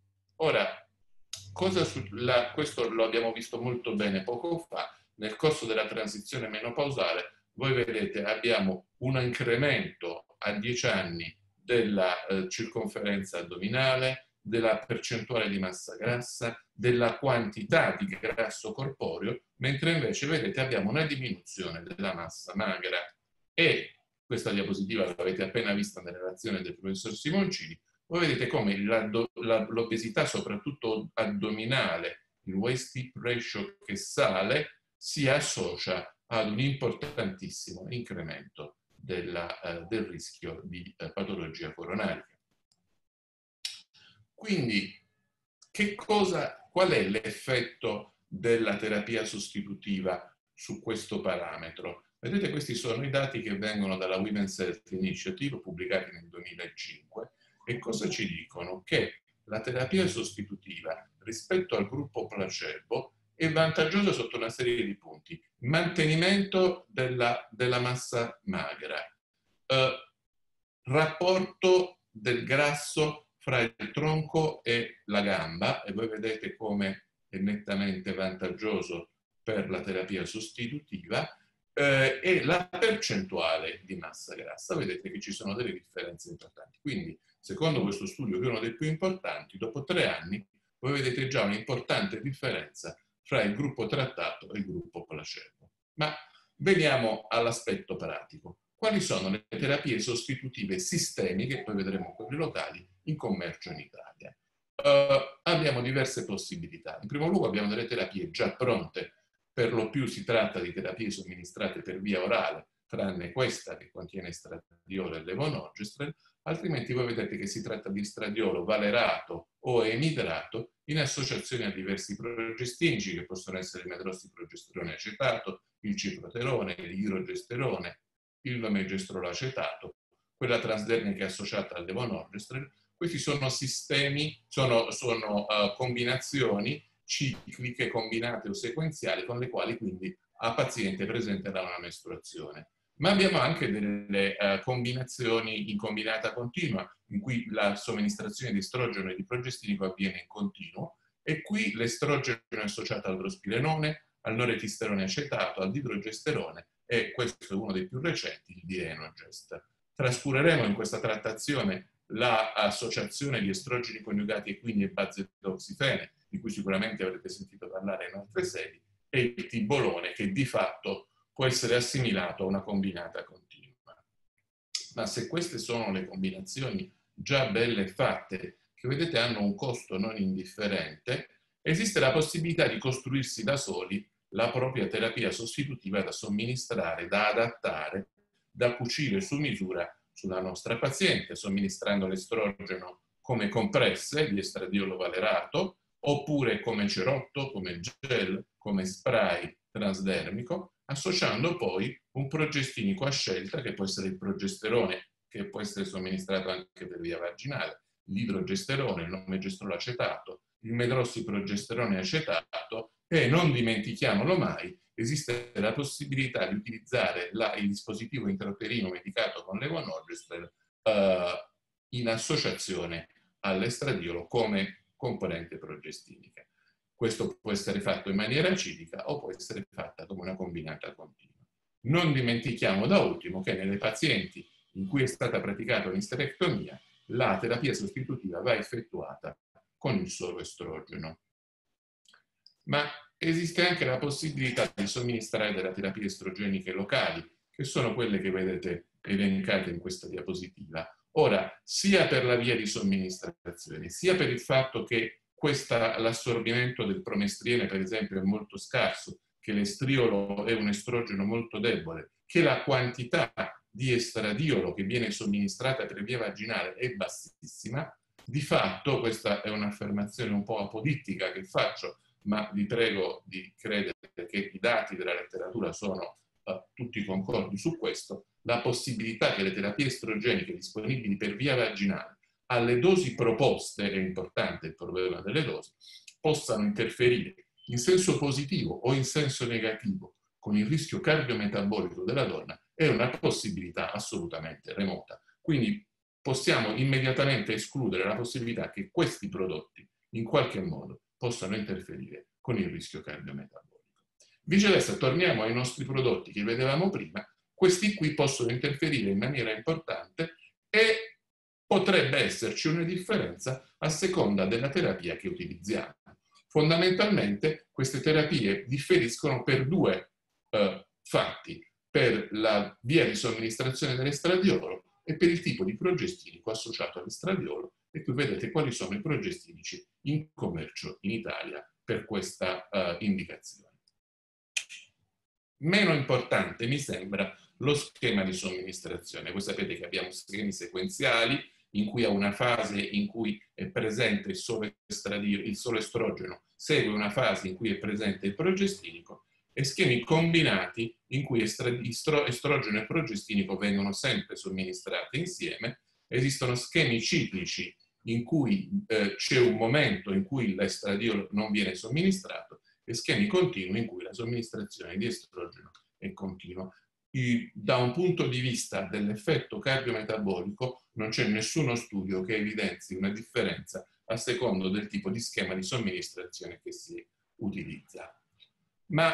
Ora, cosa su, la, questo lo abbiamo visto molto bene poco fa, nel corso della transizione menopausale, voi vedete abbiamo un incremento a dieci anni della eh, circonferenza addominale, della percentuale di massa grassa, della quantità di grasso corporeo, mentre invece vedete abbiamo una diminuzione della massa magra. E questa diapositiva l'avete appena vista nella relazione del professor Simoncini, voi vedete come l'obesità soprattutto addominale, il waist hip ratio che sale, si associa ad un importantissimo incremento della, eh, del rischio di eh, patologia coronarica. Quindi, che cosa, qual è l'effetto della terapia sostitutiva su questo parametro? Vedete, questi sono i dati che vengono dalla Women's Health Initiative, pubblicati nel duemilacinque, e cosa ci dicono? Che la terapia sostitutiva rispetto al gruppo placebo è vantaggiosa sotto una serie di punti. Mantenimento della, della massa magra, eh, rapporto del grasso fra il tronco e la gamba, e voi vedete come è nettamente vantaggioso per la terapia sostitutiva, eh, e la percentuale di massa grassa. Vedete che ci sono delle differenze importanti. Quindi, secondo questo studio, che è uno dei più importanti, dopo tre anni voi vedete già un'importante differenza fra il gruppo trattato e il gruppo placebo. Ma veniamo all'aspetto pratico. Quali sono le terapie sostitutive sistemiche, poi vedremo quelli locali, in commercio in Italia? Uh, abbiamo diverse possibilità. In primo luogo abbiamo delle terapie già pronte, per lo più si tratta di terapie somministrate per via orale, tranne questa che contiene estradiolo e levonorgestrel, altrimenti voi vedete che si tratta di estradiolo valerato o emidrato in associazione a diversi progestinici che possono essere il medrossiprogesterone acetato, il ciproterone, l'idrogesterone, il megestrolo acetato, quella transdermica associata al levonorgestrel. Questi sono sistemi, sono, sono uh, combinazioni cicliche, combinate o sequenziali, con le quali quindi a paziente presenterà una mestruazione. Ma abbiamo anche delle uh, combinazioni in combinata continua, in cui la somministrazione di estrogeno e di progestinico avviene in continuo, e qui l'estrogeno è associato al drospirenone, al noretisterone acetato, al didrogesterone, e questo è uno dei più recenti, il Direnogest. Trascureremo in questa trattazione l'associazione di estrogeni coniugati equini e bazedoxifene, di cui sicuramente avrete sentito parlare in altre sedi, e il tibolone, che di fatto può essere assimilato a una combinata continua. Ma se queste sono le combinazioni già belle fatte, che vedete hanno un costo non indifferente, esiste la possibilità di costruirsi da soli la propria terapia sostitutiva da somministrare, da adattare, da cucire su misura sulla nostra paziente, somministrando l'estrogeno come compresse di estradiolo valerato, oppure come cerotto, come gel, come spray transdermico, associando poi un progestinico a scelta, che può essere il progesterone, che può essere somministrato anche per via vaginale, l'idrogesterone, il megestrolo acetato, il medrossiprogesterone acetato, e non dimentichiamolo mai, esiste la possibilità di utilizzare la, il dispositivo intrauterino medicato con levonorgestrel eh, in associazione all'estradiolo come componente progestinica. Questo può essere fatto in maniera acidica o può essere fatta come una combinata continua. Non dimentichiamo da ultimo che nelle pazienti in cui è stata praticata un'isterectomia, la terapia sostitutiva va effettuata con il solo estrogeno. Ma esiste anche la possibilità di somministrare delle terapie estrogeniche locali, che sono quelle che vedete elencate in questa diapositiva. Ora, sia per la via di somministrazione, sia per il fatto che l'assorbimento del promestriene, per esempio, è molto scarso, che l'estriolo è un estrogeno molto debole, che la quantità di estradiolo che viene somministrata per via vaginale è bassissima, di fatto, questa è un'affermazione un po' apodittica che faccio, ma vi prego di credere che i dati della letteratura sono uh, tutti concordi su questo, la possibilità che le terapie estrogeniche disponibili per via vaginale alle dosi proposte, è importante il problema delle dosi, possano interferire in senso positivo o in senso negativo con il rischio cardiometabolico della donna è una possibilità assolutamente remota. Quindi possiamo immediatamente escludere la possibilità che questi prodotti in qualche modo possano interferire con il rischio cardiometabolico. Viceversa, torniamo ai nostri prodotti che vedevamo prima, questi qui possono interferire in maniera importante e potrebbe esserci una differenza a seconda della terapia che utilizziamo. Fondamentalmente queste terapie differiscono per due eh, fatti, per la via di somministrazione dell'estradiolo e per il tipo di progestinico associato all'estradiolo, e qui vedete quali sono i progestinici in commercio in Italia per questa uh, indicazione. Meno importante mi sembra lo schema di somministrazione. Voi sapete che abbiamo schemi sequenziali in cui a una fase in cui è presente il solo, estradio, il solo estrogeno segue una fase in cui è presente il progestinico, e schemi combinati in cui estro, estrogeno e progestinico vengono sempre somministrati insieme. Esistono schemi ciclici in cui eh, c'è un momento in cui l'estradiolo non viene somministrato, e schemi continui in cui la somministrazione di estrogeno è continua. Da un punto di vista dell'effetto cardiometabolico non c'è nessuno studio che evidenzi una differenza a secondo del tipo di schema di somministrazione che si utilizza. Ma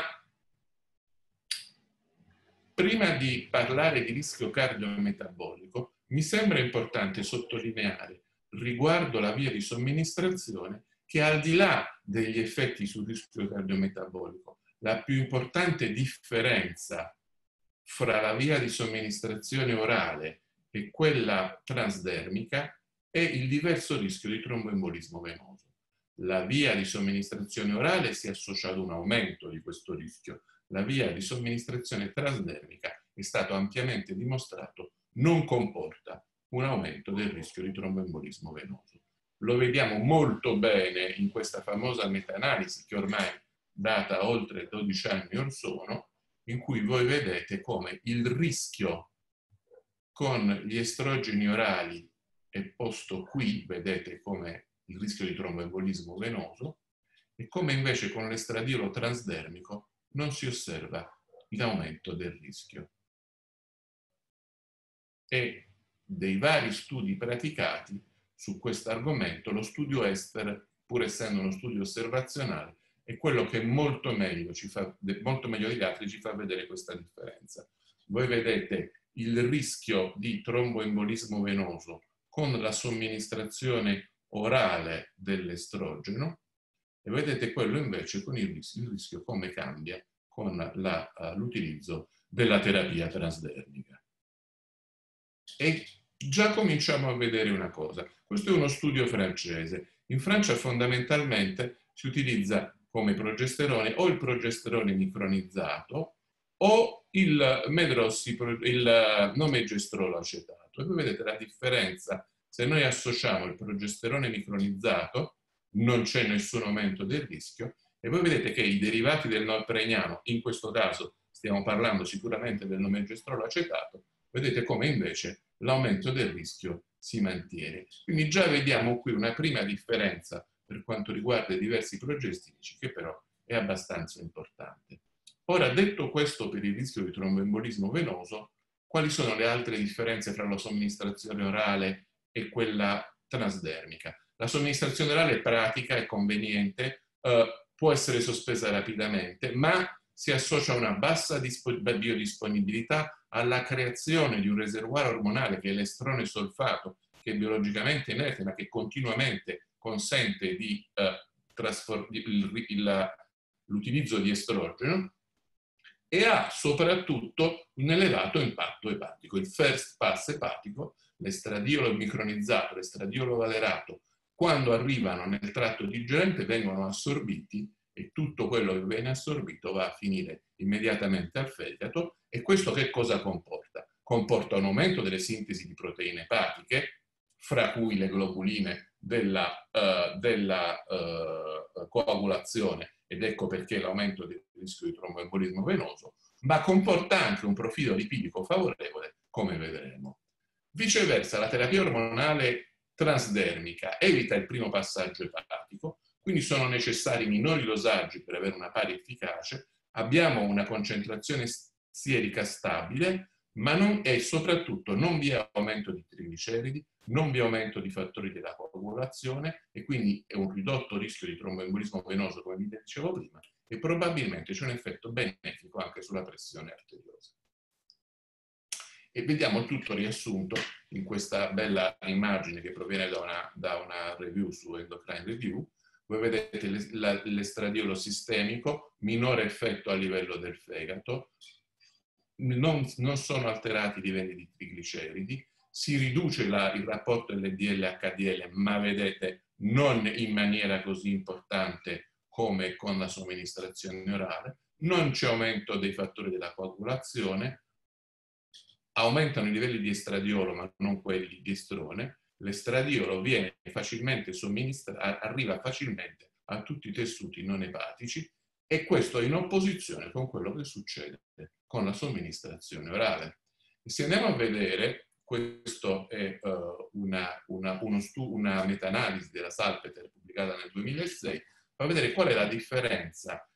prima di parlare di rischio cardiometabolico, mi sembra importante sottolineare riguardo la via di somministrazione che al di là degli effetti sul rischio cardiometabolico, la più importante differenza fra la via di somministrazione orale e quella transdermica è il diverso rischio di tromboembolismo venoso. La via di somministrazione orale si associa ad un aumento di questo rischio. La via di somministrazione transdermica, è stato ampiamente dimostrato, non comporta un aumento del rischio di tromboembolismo venoso. Lo vediamo molto bene in questa famosa meta-analisi che ormai data oltre dodici anni or sono, in cui voi vedete come il rischio con gli estrogeni orali è posto qui, vedete come il rischio di tromboembolismo venoso, e come invece con l'estradiolo transdermico non si osserva l'aumento del rischio. E dei vari studi praticati su questo argomento, lo studio Ester, pur essendo uno studio osservazionale, è quello che molto meglio, ci fa, molto meglio degli altri ci fa vedere questa differenza. Voi vedete il rischio di tromboembolismo venoso con la somministrazione orale dell'estrogeno e vedete quello invece con il rischio, il rischio come cambia con l'utilizzo della terapia transdermica. E già cominciamo a vedere una cosa. Questo è uno studio francese. In Francia fondamentalmente si utilizza come progesterone o il progesterone micronizzato o il medrossi, il nomegestrolo acetato. E voi vedete la differenza. Se noi associamo il progesterone micronizzato non c'è nessun aumento del rischio e voi vedete che i derivati del novalpregnano, in questo caso stiamo parlando sicuramente del nomegestrolo acetato, vedete come invece l'aumento del rischio si mantiene. Quindi già vediamo qui una prima differenza per quanto riguarda i diversi progestinici, che però è abbastanza importante. Ora, detto questo per il rischio di tromboembolismo venoso, quali sono le altre differenze fra la somministrazione orale e quella transdermica? La somministrazione orale è pratica, è conveniente, eh, può essere sospesa rapidamente, ma si associa a una bassa biodisponibilità, alla creazione di un reservoir ormonale che è l'estrone solfato, che è biologicamente inerte, ma che continuamente consente di eh, l'utilizzo di estrogeno, e ha soprattutto un elevato impatto epatico. Il first pass epatico, l'estradiolo micronizzato, l'estradiolo valerato, quando arrivano nel tratto digerente vengono assorbiti e tutto quello che viene assorbito va a finire immediatamente al fegato. E questo che cosa comporta? Comporta un aumento delle sintesi di proteine epatiche, fra cui le globuline della, uh, della uh, coagulazione, ed ecco perché l'aumento del rischio di tromboembolismo venoso, ma comporta anche un profilo lipidico favorevole, come vedremo. Viceversa, la terapia ormonale transdermica evita il primo passaggio epatico, quindi sono necessari minori dosaggi per avere una pari efficacia, abbiamo una concentrazione sierica stabile, ma non, e soprattutto non vi è aumento di trigliceridi, non vi è aumento di fattori della coagulazione e quindi è un ridotto rischio di tromboembolismo venoso, come vi dicevo prima, e probabilmente c'è un effetto benefico anche sulla pressione arteriosa. E vediamo tutto riassunto in questa bella immagine che proviene da una, da una review su Endocrine Review. Voi vedete l'estradiolo sistemico, minore effetto a livello del fegato, non, non sono alterati i livelli di trigliceridi, si riduce la, il rapporto L D L H D L, ma vedete non in maniera così importante come con la somministrazione orale, non c'è aumento dei fattori della coagulazione, aumentano i livelli di estradiolo ma non quelli di estrone, l'estradiolo viene facilmente somministrato, arriva facilmente a tutti i tessuti non epatici, e questo in opposizione con quello che succede con la somministrazione orale. E se andiamo a vedere, questo è uh, una, una, una meta-analisi della Salpeter pubblicata nel duemilasei, fa vedere qual è la differenza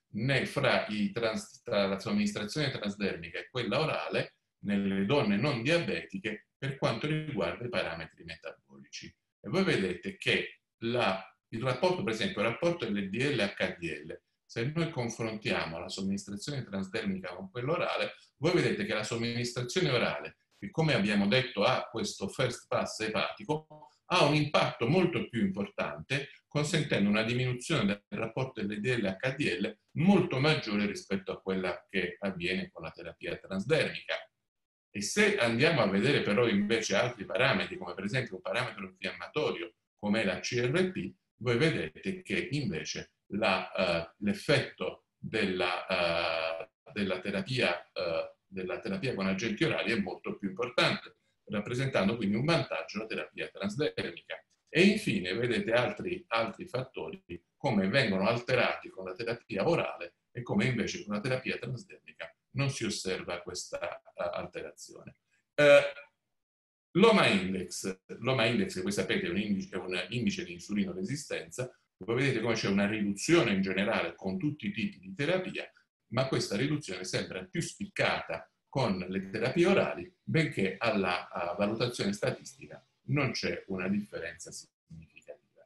né fra, i trans, tra la somministrazione trasdermica e quella orale nelle donne non diabetiche per quanto riguarda i parametri metabolici. E voi vedete che la, il rapporto, per esempio, il rapporto L D L H D L, se noi confrontiamo la somministrazione trasdermica con quella orale, voi vedete che la somministrazione orale, che come abbiamo detto ha questo first pass epatico, ha un impatto molto più importante, consentendo una diminuzione del rapporto L D L H D L molto maggiore rispetto a quella che avviene con la terapia trasdermica. E se andiamo a vedere però invece altri parametri, come per esempio un parametro infiammatorio come la C R P, voi vedete che invece uh, l'effetto della, uh, della, terapia, uh, della terapia con agenti orali è molto più importante, rappresentando quindi un vantaggio la terapia trasdermica. E infine vedete altri, altri fattori come vengono alterati con la terapia orale e come invece con la terapia trasdermica non si osserva questa uh, alterazione. Uh, L'O M A index, l'O M A index, che voi sapete è un indice, è un indice di insulinoresistenza, voi vedete come c'è una riduzione in generale con tutti i tipi di terapia, ma questa riduzione sembra più spiccata con le terapie orali, benché alla uh, valutazione statistica non c'è una differenza significativa.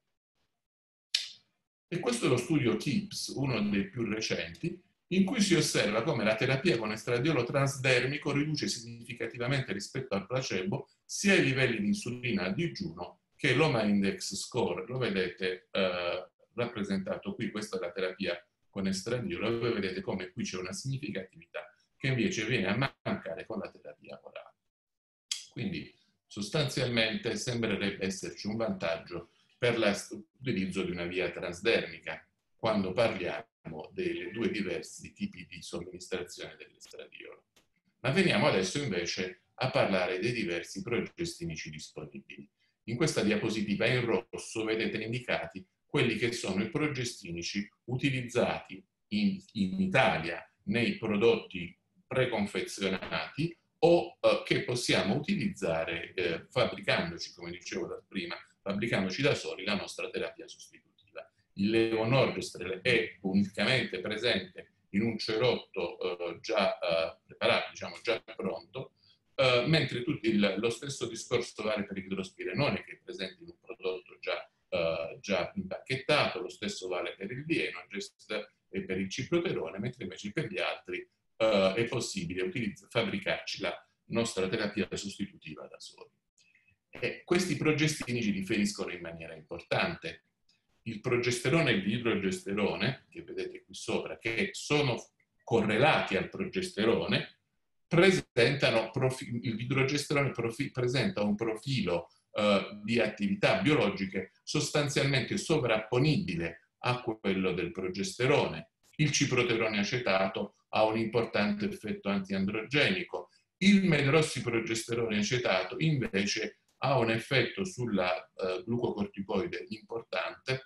E questo è lo studio KIPS, uno dei più recenti, in cui si osserva come la terapia con estradiolo transdermico riduce significativamente rispetto al placebo sia i livelli di insulina a digiuno che l'O M A index score. Lo vedete eh, rappresentato qui, questa è la terapia con estradiolo, e voi vedete come qui c'è una significatività che invece viene a mancare con la terapia orale. Quindi sostanzialmente sembrerebbe esserci un vantaggio per l'utilizzo di una via transdermica quando parliamo dei due diversi tipi di somministrazione dell'estradiolo. Ma veniamo adesso invece a parlare dei diversi progestinici disponibili. In questa diapositiva in rosso vedete indicati quelli che sono i progestinici utilizzati in, in Italia nei prodotti preconfezionati o eh, che possiamo utilizzare eh, fabbricandoci, come dicevo da prima, fabbricandoci da soli la nostra terapia sostitutiva. Il levonorgestrel è unicamente presente in un cerotto eh, già eh, preparato, diciamo già pronto, eh, mentre tutto il, lo stesso discorso vale per l'idrospirenone, che è presente in un prodotto già, eh, già impacchettato, lo stesso vale per il Dienogest e per il ciproterone, mentre invece per gli altri eh, è possibile fabbricarci la nostra terapia sostitutiva da soli. E questi progestinici differiscono in maniera importante. Il progesterone e l'idrogesterone, che vedete qui sopra, che sono correlati al progesterone, presentano l'idrogesterone presenta un profilo eh, di attività biologiche sostanzialmente sovrapponibile a quello del progesterone. Il ciproterone acetato ha un importante effetto antiandrogenico. Il medrossiprogesterone acetato invece ha un effetto sulla uh, glucocorticoide importante.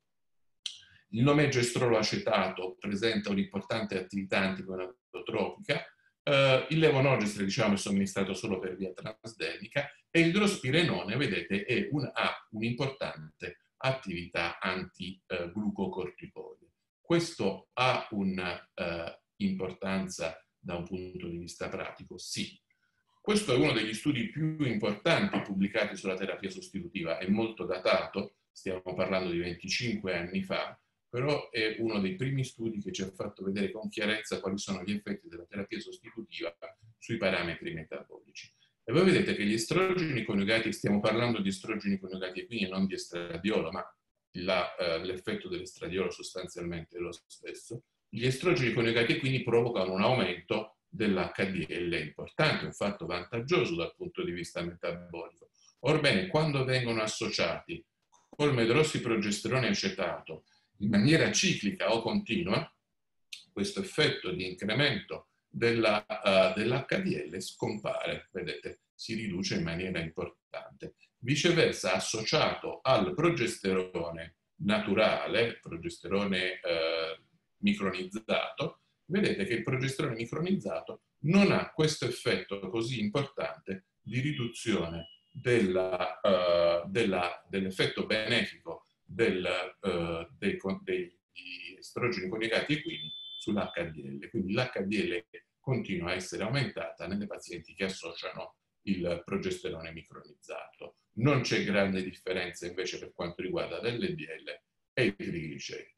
Il nomegestrolo acetato presenta un'importante attività anticonagotropica. Uh, il levonorgestrel, diciamo, è somministrato solo per via transdermica e il drospirenone, vedete, è un, ha un'importante attività antiglucocorticoide. Questo ha un'importanza uh, da un punto di vista pratico? Sì. Questo è uno degli studi più importanti pubblicati sulla terapia sostitutiva, è molto datato, stiamo parlando di venticinque anni fa, però è uno dei primi studi che ci ha fatto vedere con chiarezza quali sono gli effetti della terapia sostitutiva sui parametri metabolici. E voi vedete che gli estrogeni coniugati, stiamo parlando di estrogeni coniugati equini e non di estradiolo, ma eh, l'effetto dell'estradiolo sostanzialmente è lo stesso, gli estrogeni coniugati equini provocano un aumento dell'H D L importante, un fatto vantaggioso dal punto di vista metabolico. Orbene, quando vengono associati col medrossiprogesterone acetato in maniera ciclica o continua, questo effetto di incremento della, uh, dell'H D L scompare, vedete, si riduce in maniera importante. Viceversa, associato al progesterone naturale, progesterone uh, micronizzato, vedete che il progesterone micronizzato non ha questo effetto così importante di riduzione della, uh, della, dell'effetto benefico del, uh, dei, dei estrogeni coniugati equini sull'H D L. Quindi l'H D L continua a essere aumentata nelle pazienti che associano il progesterone micronizzato. Non c'è grande differenza invece per quanto riguarda l'L D L e i trigliceridi.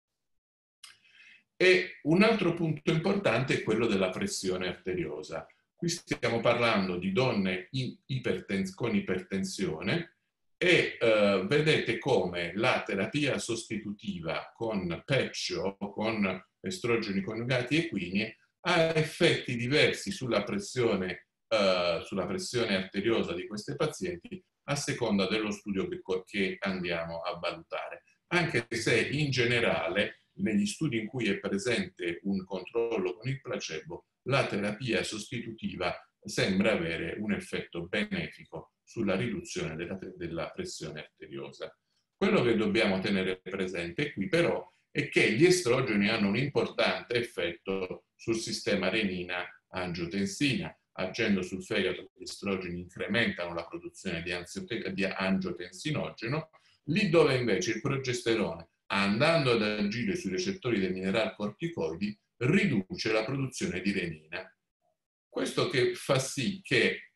E un altro punto importante è quello della pressione arteriosa. Qui stiamo parlando di donne in ipertens- con ipertensione e eh, vedete come la terapia sostitutiva con patch o con estrogeni coniugati equini ha effetti diversi sulla pressione, eh, sulla pressione arteriosa di queste pazienti a seconda dello studio che, che andiamo a valutare. Anche se in generale negli studi in cui è presente un controllo con il placebo, la terapia sostitutiva sembra avere un effetto benefico sulla riduzione della, della pressione arteriosa. Quello che dobbiamo tenere presente qui però è che gli estrogeni hanno un importante effetto sul sistema renina-angiotensina. Agendo sul fegato, gli estrogeni incrementano la produzione di, di angiotensinogeno, lì dove invece il progesterone, andando ad agire sui recettori dei mineralcorticoidi, riduce la produzione di renina. Questo che fa sì che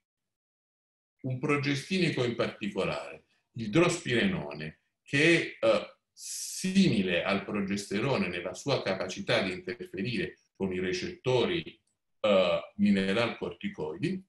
un progestinico in particolare, il drospirenone, che è eh, simile al progesterone nella sua capacità di interferire con i recettori eh, mineralcorticoidi,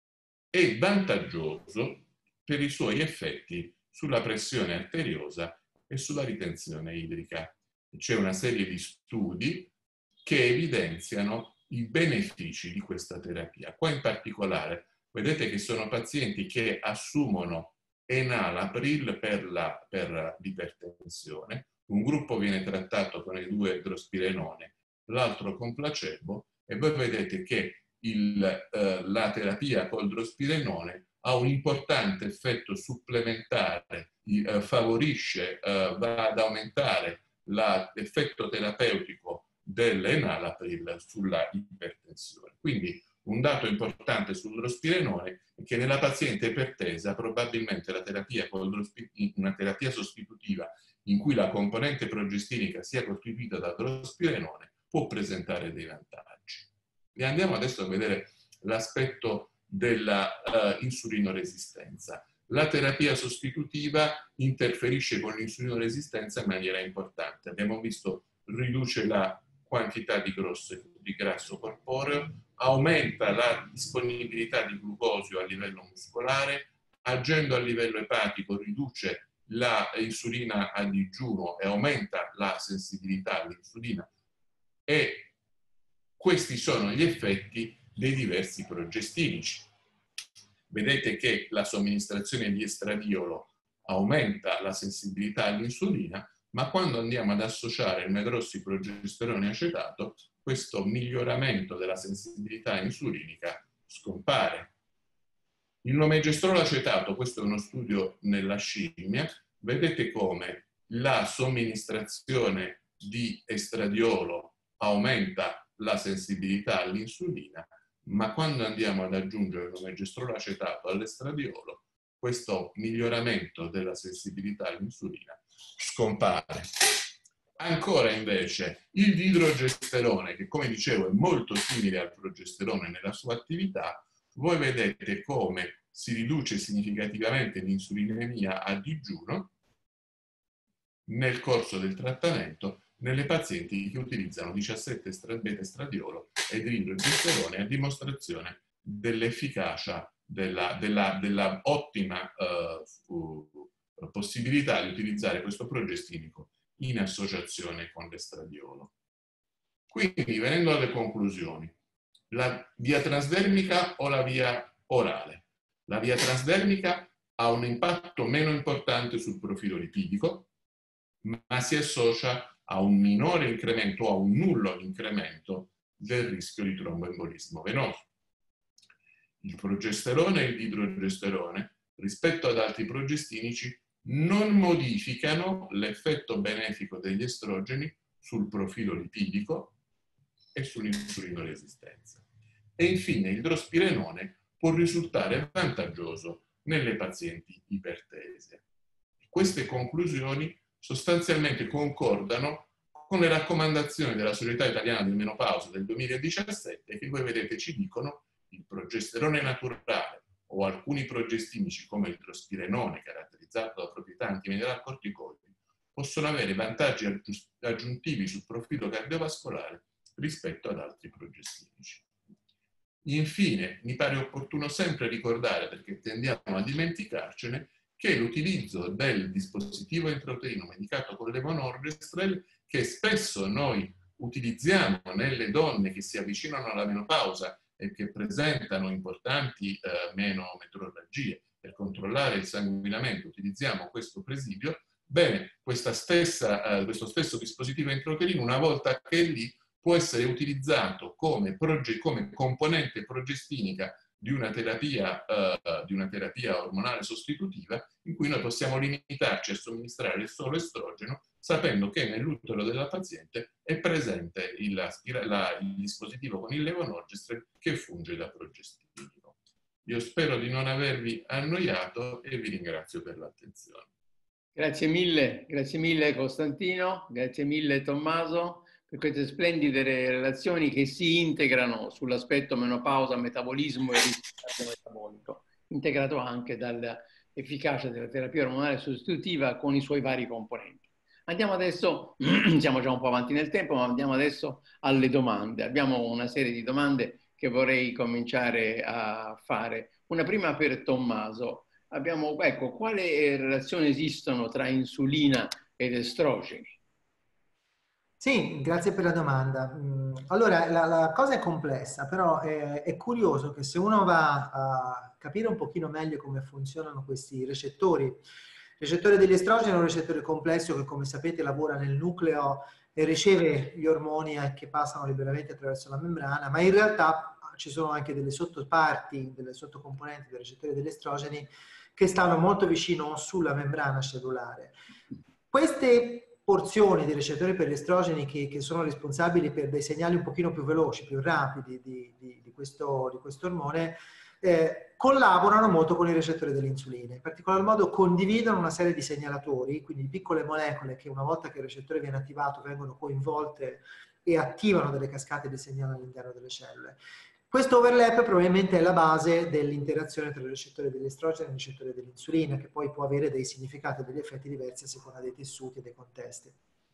è vantaggioso per i suoi effetti sulla pressione arteriosa e sulla ritenzione idrica. C'è una serie di studi che evidenziano i benefici di questa terapia. Qua in particolare vedete che sono pazienti che assumono enalapril per la, per l'ipertensione. Un gruppo viene trattato con i due drospirenone, l'altro con placebo, e voi vedete che il, eh, la terapia col drospirenone ha un importante effetto supplementare, eh, favorisce, eh, va ad aumentare l'effetto terapeutico dell'enalapril sulla ipertensione. Quindi un dato importante sul drospirenone è che nella paziente ipertesa probabilmente la terapia con una terapia sostitutiva in cui la componente progestinica sia costituita da drospirenone può presentare dei vantaggi. E andiamo adesso a vedere l'aspetto della uh, insulinoresistenza. La terapia sostitutiva interferisce con l'insulinoresistenza in maniera importante. Abbiamo visto riduce la quantità di, grosso, di grasso corporeo, aumenta la disponibilità di glucosio a livello muscolare, agendo a livello epatico riduce la insulina a digiuno e aumenta la sensibilità all'insulina, e questi sono gli effetti dei diversi progestinici. Vedete che la somministrazione di estradiolo aumenta la sensibilità all'insulina, ma quando andiamo ad associare il medrossiprogesterone acetato, questo miglioramento della sensibilità insulinica scompare. Il lomegestrolo acetato, questo è uno studio nella scimmia, vedete come la somministrazione di estradiolo aumenta la sensibilità all'insulina, ma quando andiamo ad aggiungere il lomegestrolo acetato all'estradiolo, questo miglioramento della sensibilità all'insulina scompare. Ancora invece il didrogesterone, che come dicevo è molto simile al progesterone nella sua attività, voi vedete come si riduce significativamente l'insulinemia a digiuno nel corso del trattamento nelle pazienti che utilizzano diciassette beta-estradiolo e didrogesterone, a dimostrazione dell'efficacia della, della, della ottima uh, possibilità di utilizzare questo progestinico in associazione con l'estradiolo. Quindi, venendo alle conclusioni, la via trasdermica o la via orale? La via trasdermica ha un impatto meno importante sul profilo lipidico, ma si associa a un minore incremento o a un nullo incremento del rischio di tromboembolismo venoso. Il progesterone e il didrogesterone, rispetto ad altri progestinici, non modificano l'effetto benefico degli estrogeni sul profilo lipidico e sull'insulinoresistenza. E infine il drospirenone può risultare vantaggioso nelle pazienti ipertese. Queste conclusioni sostanzialmente concordano con le raccomandazioni della Società Italiana di Menopausa del duemiladiciassette, che voi vedete ci dicono il progesterone naturale o alcuni progestinici come il trospirenone, caratterizzato da proprietà antimineralcorticoidi, possono avere vantaggi aggiuntivi sul profilo cardiovascolare rispetto ad altri progestinici. Infine, mi pare opportuno sempre ricordare, perché tendiamo a dimenticarcene, che l'utilizzo del dispositivo intrauterino medicato con levonorgestrel, che spesso noi utilizziamo nelle donne che si avvicinano alla menopausa e che presentano importanti eh, menometrorragie, per controllare il sanguinamento utilizziamo questo presidio. Bene, questa stessa, eh, questo stesso dispositivo intrauterino, una volta che è lì, può essere utilizzato come, come componente progestinica di una, terapia, eh, di una terapia ormonale sostitutiva, in cui noi possiamo limitarci a somministrare il solo estrogeno, sapendo che nell'utero della paziente è presente il, la, il dispositivo con il levonorgestrel che funge da progestinico. Io spero di non avervi annoiato e vi ringrazio per l'attenzione. Grazie mille, grazie mille Costantino, grazie mille Tommaso per queste splendide relazioni che si integrano sull'aspetto menopausa, metabolismo e risultato metabolico, integrato anche dall'efficacia della terapia ormonale sostitutiva con i suoi vari componenti. Andiamo adesso, siamo già un po' avanti nel tempo, ma andiamo adesso alle domande. Abbiamo una serie di domande che vorrei cominciare a fare. Una prima per Tommaso. Abbiamo, ecco, quali relazioni esistono tra insulina ed estrogeni? Sì, grazie per la domanda. Allora, la, la cosa è complessa, però è, è curioso che se uno va a capire un pochino meglio come funzionano questi recettori, il recettore degli estrogeni è un recettore complesso che, come sapete, lavora nel nucleo e riceve gli ormoni che passano liberamente attraverso la membrana, ma in realtà ci sono anche delle sottoparti, delle sottocomponenti del recettore degli estrogeni che stanno molto vicino sulla membrana cellulare. Queste porzioni di recettori per gli estrogeni che, che sono responsabili per dei segnali un pochino più veloci, più rapidi di, di, di, questo, di questo ormone, eh, collaborano molto con i recettori dell'insulina. In particolar modo condividono una serie di segnalatori, quindi piccole molecole che una volta che il recettore viene attivato vengono coinvolte e attivano delle cascate di segnale all'interno delle cellule. Questo overlap probabilmente è la base dell'interazione tra il recettore degli estrogeni e il recettore dell'insulina, che poi può avere dei significati e degli effetti diversi a seconda dei tessuti e dei contesti.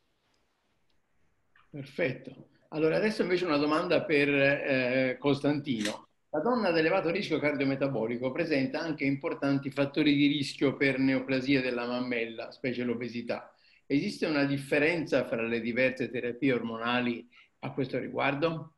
Perfetto. Allora adesso invece una domanda per eh, Costantino. La donna ad elevato rischio cardiometabolico presenta anche importanti fattori di rischio per neoplasia della mammella, specie l'obesità. Esiste una differenza fra le diverse terapie ormonali a questo riguardo?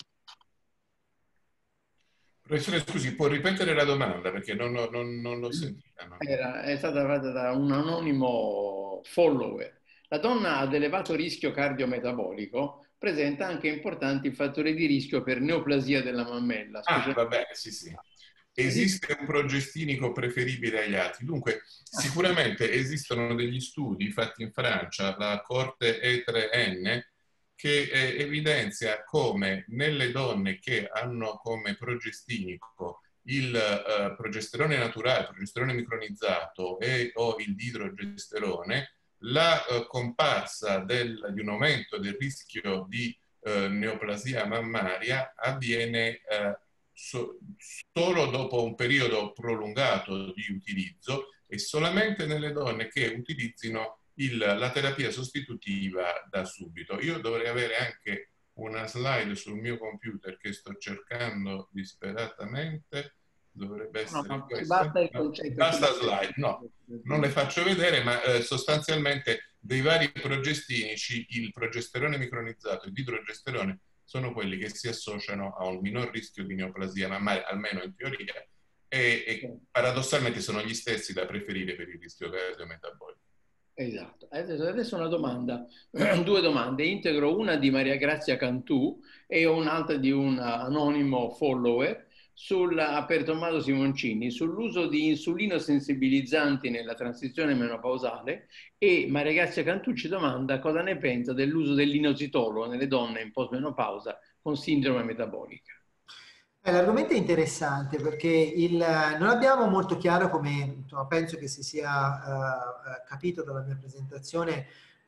Professore, scusi, può ripetere la domanda perché non, non, non l'ho sentita. Non... Era, è stata fatta da un anonimo follower. La donna ad elevato rischio cardiometabolico presenta anche importanti fattori di rischio per neoplasia della mammella. Ah, va bene, sì, sì. Esiste un progestinico preferibile agli altri? Dunque, sicuramente esistono degli studi fatti in Francia, la Corte E tre N, che eh, evidenzia come nelle donne che hanno come progestinico il eh, progesterone naturale, il progesterone micronizzato e o il didrogesterone, la eh, comparsa del, di un aumento del rischio di eh, neoplasia mammaria avviene eh, so, solo dopo un periodo prolungato di utilizzo e solamente nelle donne che utilizzino Il, la terapia sostitutiva da subito. Io dovrei avere anche una slide sul mio computer che sto cercando disperatamente. Dovrebbe essere no, questa. Basta, il concetto, Basta slide, no, non le faccio vedere, ma eh, sostanzialmente dei vari progestinici il progesterone micronizzato e il didrogesterone sono quelli che si associano a un minor rischio di neoplasia mammaria, almeno in teoria, e, e paradossalmente sono gli stessi da preferire per il rischio cardiometabolico. Esatto. Adesso, adesso una domanda, due domande. Integro una di Maria Grazia Cantù e un'altra di un anonimo follower sulla, per Tommaso Simoncini sull'uso di insulinosensibilizzanti nella transizione menopausale, e Maria Grazia Cantù ci domanda cosa ne pensa dell'uso dell'inositolo nelle donne in postmenopausa con sindrome metabolica. Eh, l'argomento è interessante perché il, non abbiamo molto chiaro, come insomma, penso che si sia uh, capito dalla mia presentazione,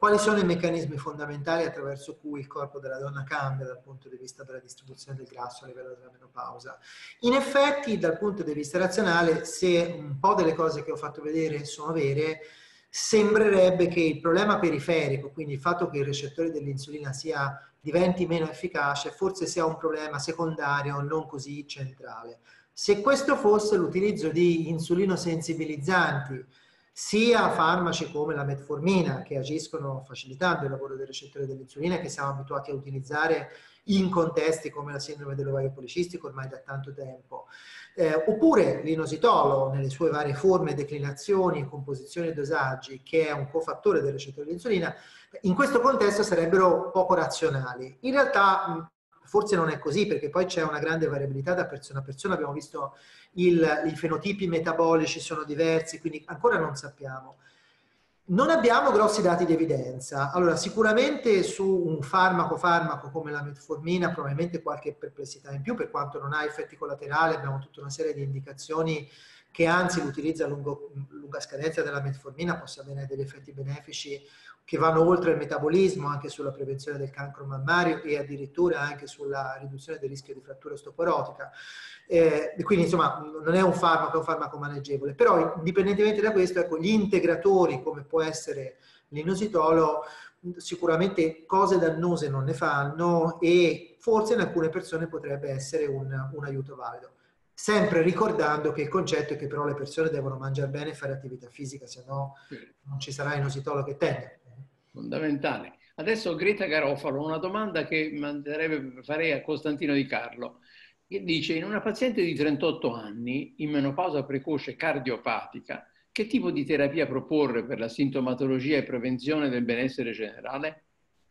quali sono i meccanismi fondamentali attraverso cui il corpo della donna cambia dal punto di vista della distribuzione del grasso a livello della menopausa. In effetti, dal punto di vista razionale, se un po' delle cose che ho fatto vedere sono vere, sembrerebbe che il problema periferico, quindi il fatto che il recettore dell'insulina sia, diventi meno efficace, forse sia un problema secondario, non così centrale. Se questo fosse l'utilizzo di insulinosensibilizzanti, sia farmaci come la metformina, che agiscono facilitando il lavoro del recettore dell'insulina, che siamo abituati a utilizzare in contesti come la sindrome dell'ovario policistico ormai da tanto tempo, eh, oppure l'inositolo nelle sue varie forme, declinazioni, composizioni e dosaggi, che è un cofattore del recettore dell'insulina, in questo contesto sarebbero poco razionali. In realtà forse non è così, perché poi c'è una grande variabilità da persona a persona. Abbiamo visto il, i fenotipi metabolici sono diversi, quindi ancora non sappiamo. Non abbiamo grossi dati di evidenza. Allora, sicuramente su un farmaco-farmaco come la metformina probabilmente qualche perplessità in più, per quanto non ha effetti collaterali. Abbiamo tutta una serie di indicazioni che anzi l'utilizzo a lungo, lunga scadenza della metformina possa avere degli effetti benefici che vanno oltre il metabolismo, anche sulla prevenzione del cancro mammario e addirittura anche sulla riduzione del rischio di frattura osteoporotica. Eh, quindi insomma non è un farmaco, è un farmaco maneggevole, però indipendentemente da questo, ecco, gli integratori come può essere l'inositolo sicuramente cose dannose non ne fanno e forse in alcune persone potrebbe essere un, un aiuto valido. Sempre ricordando che il concetto è che però le persone devono mangiare bene e fare attività fisica, se no non ci sarà inositolo che tenga. Fondamentale. Adesso Greta Garofalo, una domanda che manderebbe, farei a Costantino Di Carlo, che dice: in una paziente di trentotto anni in menopausa precoce cardiopatica, che tipo di terapia proporre per la sintomatologia e prevenzione del benessere generale?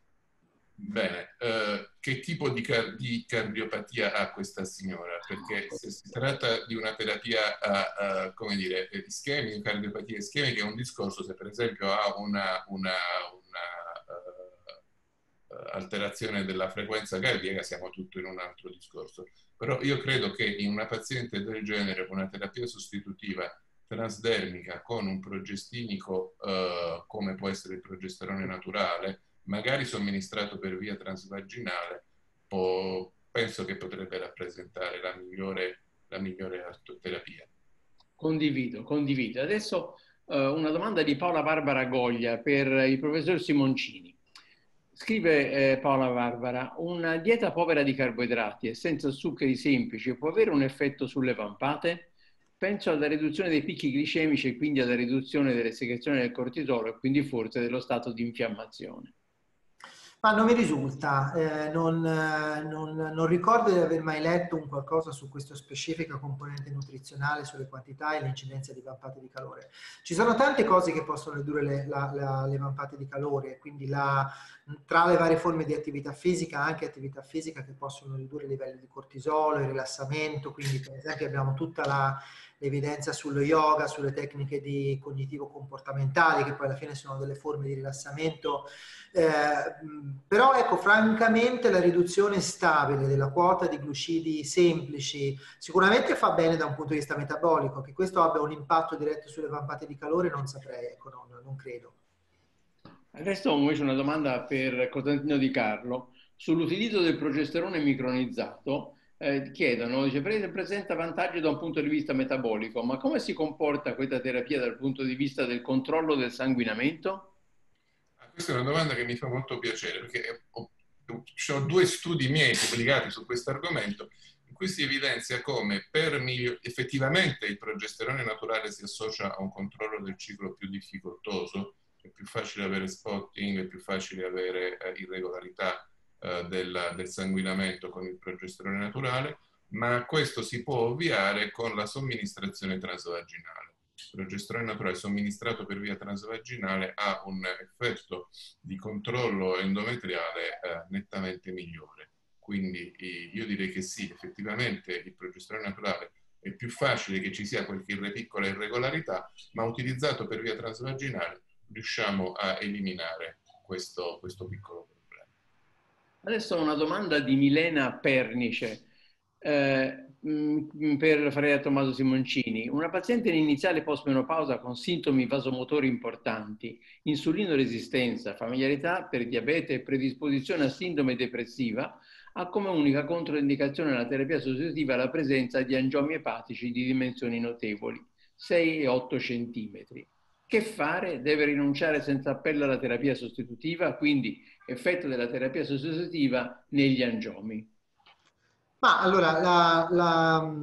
Bene, eh, che tipo di, car di cardiopatia ha questa signora? Perché se si tratta di una terapia a, a, come dire, ischemica, cardiopatia ischemica è un discorso. Se per esempio ha una, una, una uh, alterazione della frequenza cardiaca siamo tutto in un altro discorso. Però io credo che in una paziente del genere con una terapia sostitutiva transdermica con un progestinico uh, come può essere il progesterone naturale, magari somministrato per via transvaginale, può, penso che potrebbe rappresentare la migliore, la migliore terapia. Condivido, condivido. Adesso uh, una domanda di Paola Barbara Goglia per il professor Simoncini. Scrive eh, Paola Barbara: una dieta povera di carboidrati e senza zuccheri semplici può avere un effetto sulle vampate? Penso alla riduzione dei picchi glicemici e quindi alla riduzione delle secrezioni del cortisolo e quindi forse dello stato di infiammazione. Ma non mi risulta, eh, non, eh, non, non ricordo di aver mai letto un qualcosa su questa specifica componente nutrizionale, sulle quantità e l'incidenza di vampate di calore. Ci sono tante cose che possono ridurre le, la, la, le vampate di calore, quindi la, tra le varie forme di attività fisica, anche attività fisica che possono ridurre i livelli di cortisolo, il rilassamento, quindi per esempio abbiamo tutta la l'evidenza sullo yoga, sulle tecniche di cognitivo-comportamentali, che poi alla fine sono delle forme di rilassamento. Eh, però ecco, francamente la riduzione stabile della quota di glucidi semplici sicuramente fa bene da un punto di vista metabolico. Che questo abbia un impatto diretto sulle vampate di calore non saprei, ecco, no, non credo. Adesso invece una domanda per Costantino Di Carlo sull'utilizzo del progesterone micronizzato. Eh, chiedono, dice, presenta vantaggi da un punto di vista metabolico, ma come si comporta questa terapia dal punto di vista del controllo del sanguinamento? Ah, questa è una domanda che mi fa molto piacere, perché ho, ci sono due studi miei pubblicati su questo argomento in cui si evidenzia come per miglior... effettivamente il progesterone naturale si associa a un controllo del ciclo più difficoltoso, è più facile avere spotting, è più facile avere eh, irregolarità Del, del sanguinamento con il progesterone naturale, ma questo si può ovviare con la somministrazione transvaginale. Il progesterone naturale somministrato per via transvaginale ha un effetto di controllo endometriale eh, nettamente migliore. Quindi io direi che sì, effettivamente il progesterone naturale è più facile che ci sia qualche piccola irregolarità, ma utilizzato per via transvaginale riusciamo a eliminare questo, questo piccolo problema. Adesso una domanda di Milena Pernice. Eh, per fare a Tommaso Simoncini, una paziente in iniziale postmenopausa con sintomi vasomotori importanti, insulinoresistenza, familiarità per diabete e predisposizione a sindrome depressiva, ha come unica controindicazione alla terapia sostitutiva la presenza di angiomi epatici di dimensioni notevoli, sei e otto centimetri. Che fare? Deve rinunciare senza appello alla terapia sostitutiva, quindi effetto della terapia sostitutiva negli angiomi. Ma allora, la, la,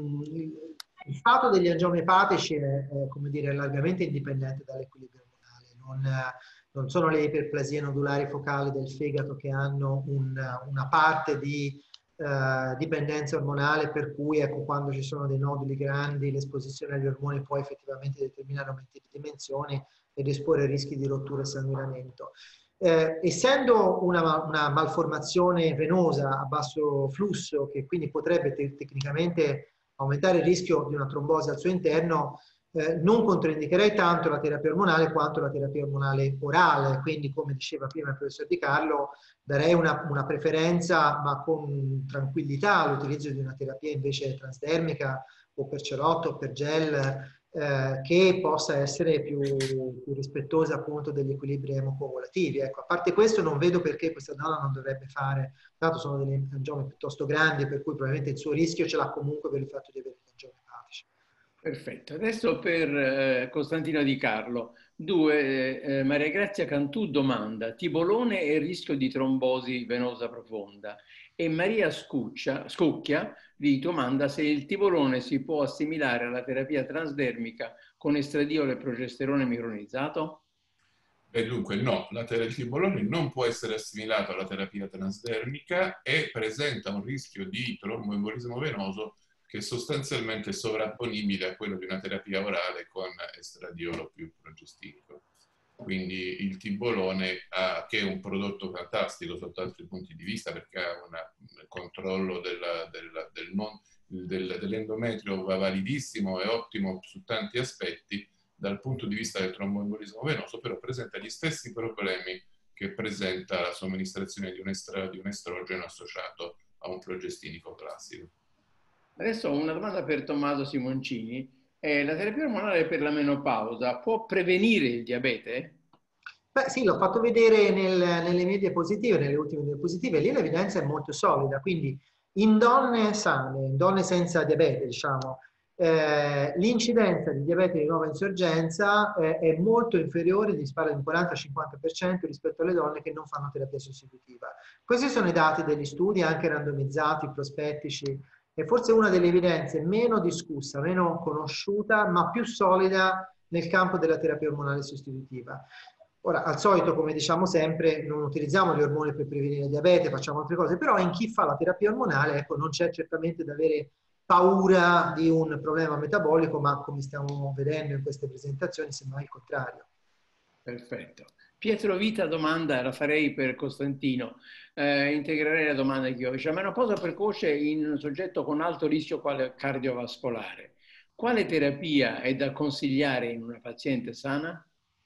il fatto degli angiomi epatici è, è, come dire, largamente indipendente dall'equilibrio ormonale. Non, non sono le iperplasie nodulari focali del fegato che hanno un, una parte di eh, dipendenza ormonale, per cui ecco, quando ci sono dei noduli grandi l'esposizione agli ormoni può effettivamente determinare aumenti di dimensioni ed esporre rischi di rottura e sanguinamento. Eh, essendo una, una malformazione venosa a basso flusso, che quindi potrebbe te tecnicamente aumentare il rischio di una trombosi al suo interno, eh, non controindicherei tanto la terapia ormonale quanto la terapia ormonale orale. Quindi, come diceva prima il professor Di Carlo, darei una, una preferenza, ma con tranquillità, all'utilizzo di una terapia invece transdermica o per cerotto o per gel, Eh, che possa essere più, più rispettosa appunto degli equilibri emocoagulativi. Ecco, a parte questo non vedo perché questa donna non dovrebbe fare, tanto sono delle angiomi piuttosto grandi, per cui probabilmente il suo rischio ce l'ha comunque per il fatto di avere gli angiomi epatici. Perfetto, adesso per eh, Costantino Di Carlo. Due, eh, Maria Grazia Cantù domanda tibolone e rischio di trombosi venosa profonda, e Maria Scuccia, Scucchia vi domanda se il tibolone si può assimilare alla terapia transdermica con estradiolo e progesterone micronizzato? E dunque no, la il tibolone non può essere assimilato alla terapia transdermica e presenta un rischio di tromboembolismo venoso che è sostanzialmente sovrapponibile a quello di una terapia orale con estradiolo più progestinico. Quindi il tibolone, ha, che è un prodotto fantastico sotto altri punti di vista, perché ha un controllo della, della, del non, del, dell'endometrio va validissimo e ottimo su tanti aspetti, dal punto di vista del tromboembolismo venoso, però presenta gli stessi problemi che presenta la somministrazione di un, estra, di un estrogeno associato a un progestinico classico. Adesso una domanda per Tommaso Simoncini. Eh, la terapia ormonale per la menopausa può prevenire il diabete? Beh sì, l'ho fatto vedere nel, nelle mie diapositive, nelle ultime diapositive, lì l'evidenza è molto solida, quindi in donne sane, in donne senza diabete, diciamo, eh, l'incidenza di diabete di nuova insorgenza eh, è molto inferiore, si parla di un quaranta cinquanta per cento rispetto alle donne che non fanno terapia sostitutiva. Questi sono i dati degli studi, anche randomizzati, prospettici, e forse una delle evidenze meno discussa, meno conosciuta, ma più solida nel campo della terapia ormonale sostitutiva. Ora, al solito, come diciamo sempre, non utilizziamo gli ormoni per prevenire il diabete, facciamo altre cose, però in chi fa la terapia ormonale, ecco, non c'è certamente da avere paura di un problema metabolico, ma come stiamo vedendo in queste presentazioni, semmai il contrario. Perfetto. Pietro Vita domanda, la farei per Costantino, eh, integrerei la domanda che ho. Dice, menopausa precoce in un soggetto con alto rischio cardiovascolare. Quale terapia è da consigliare in una paziente sana?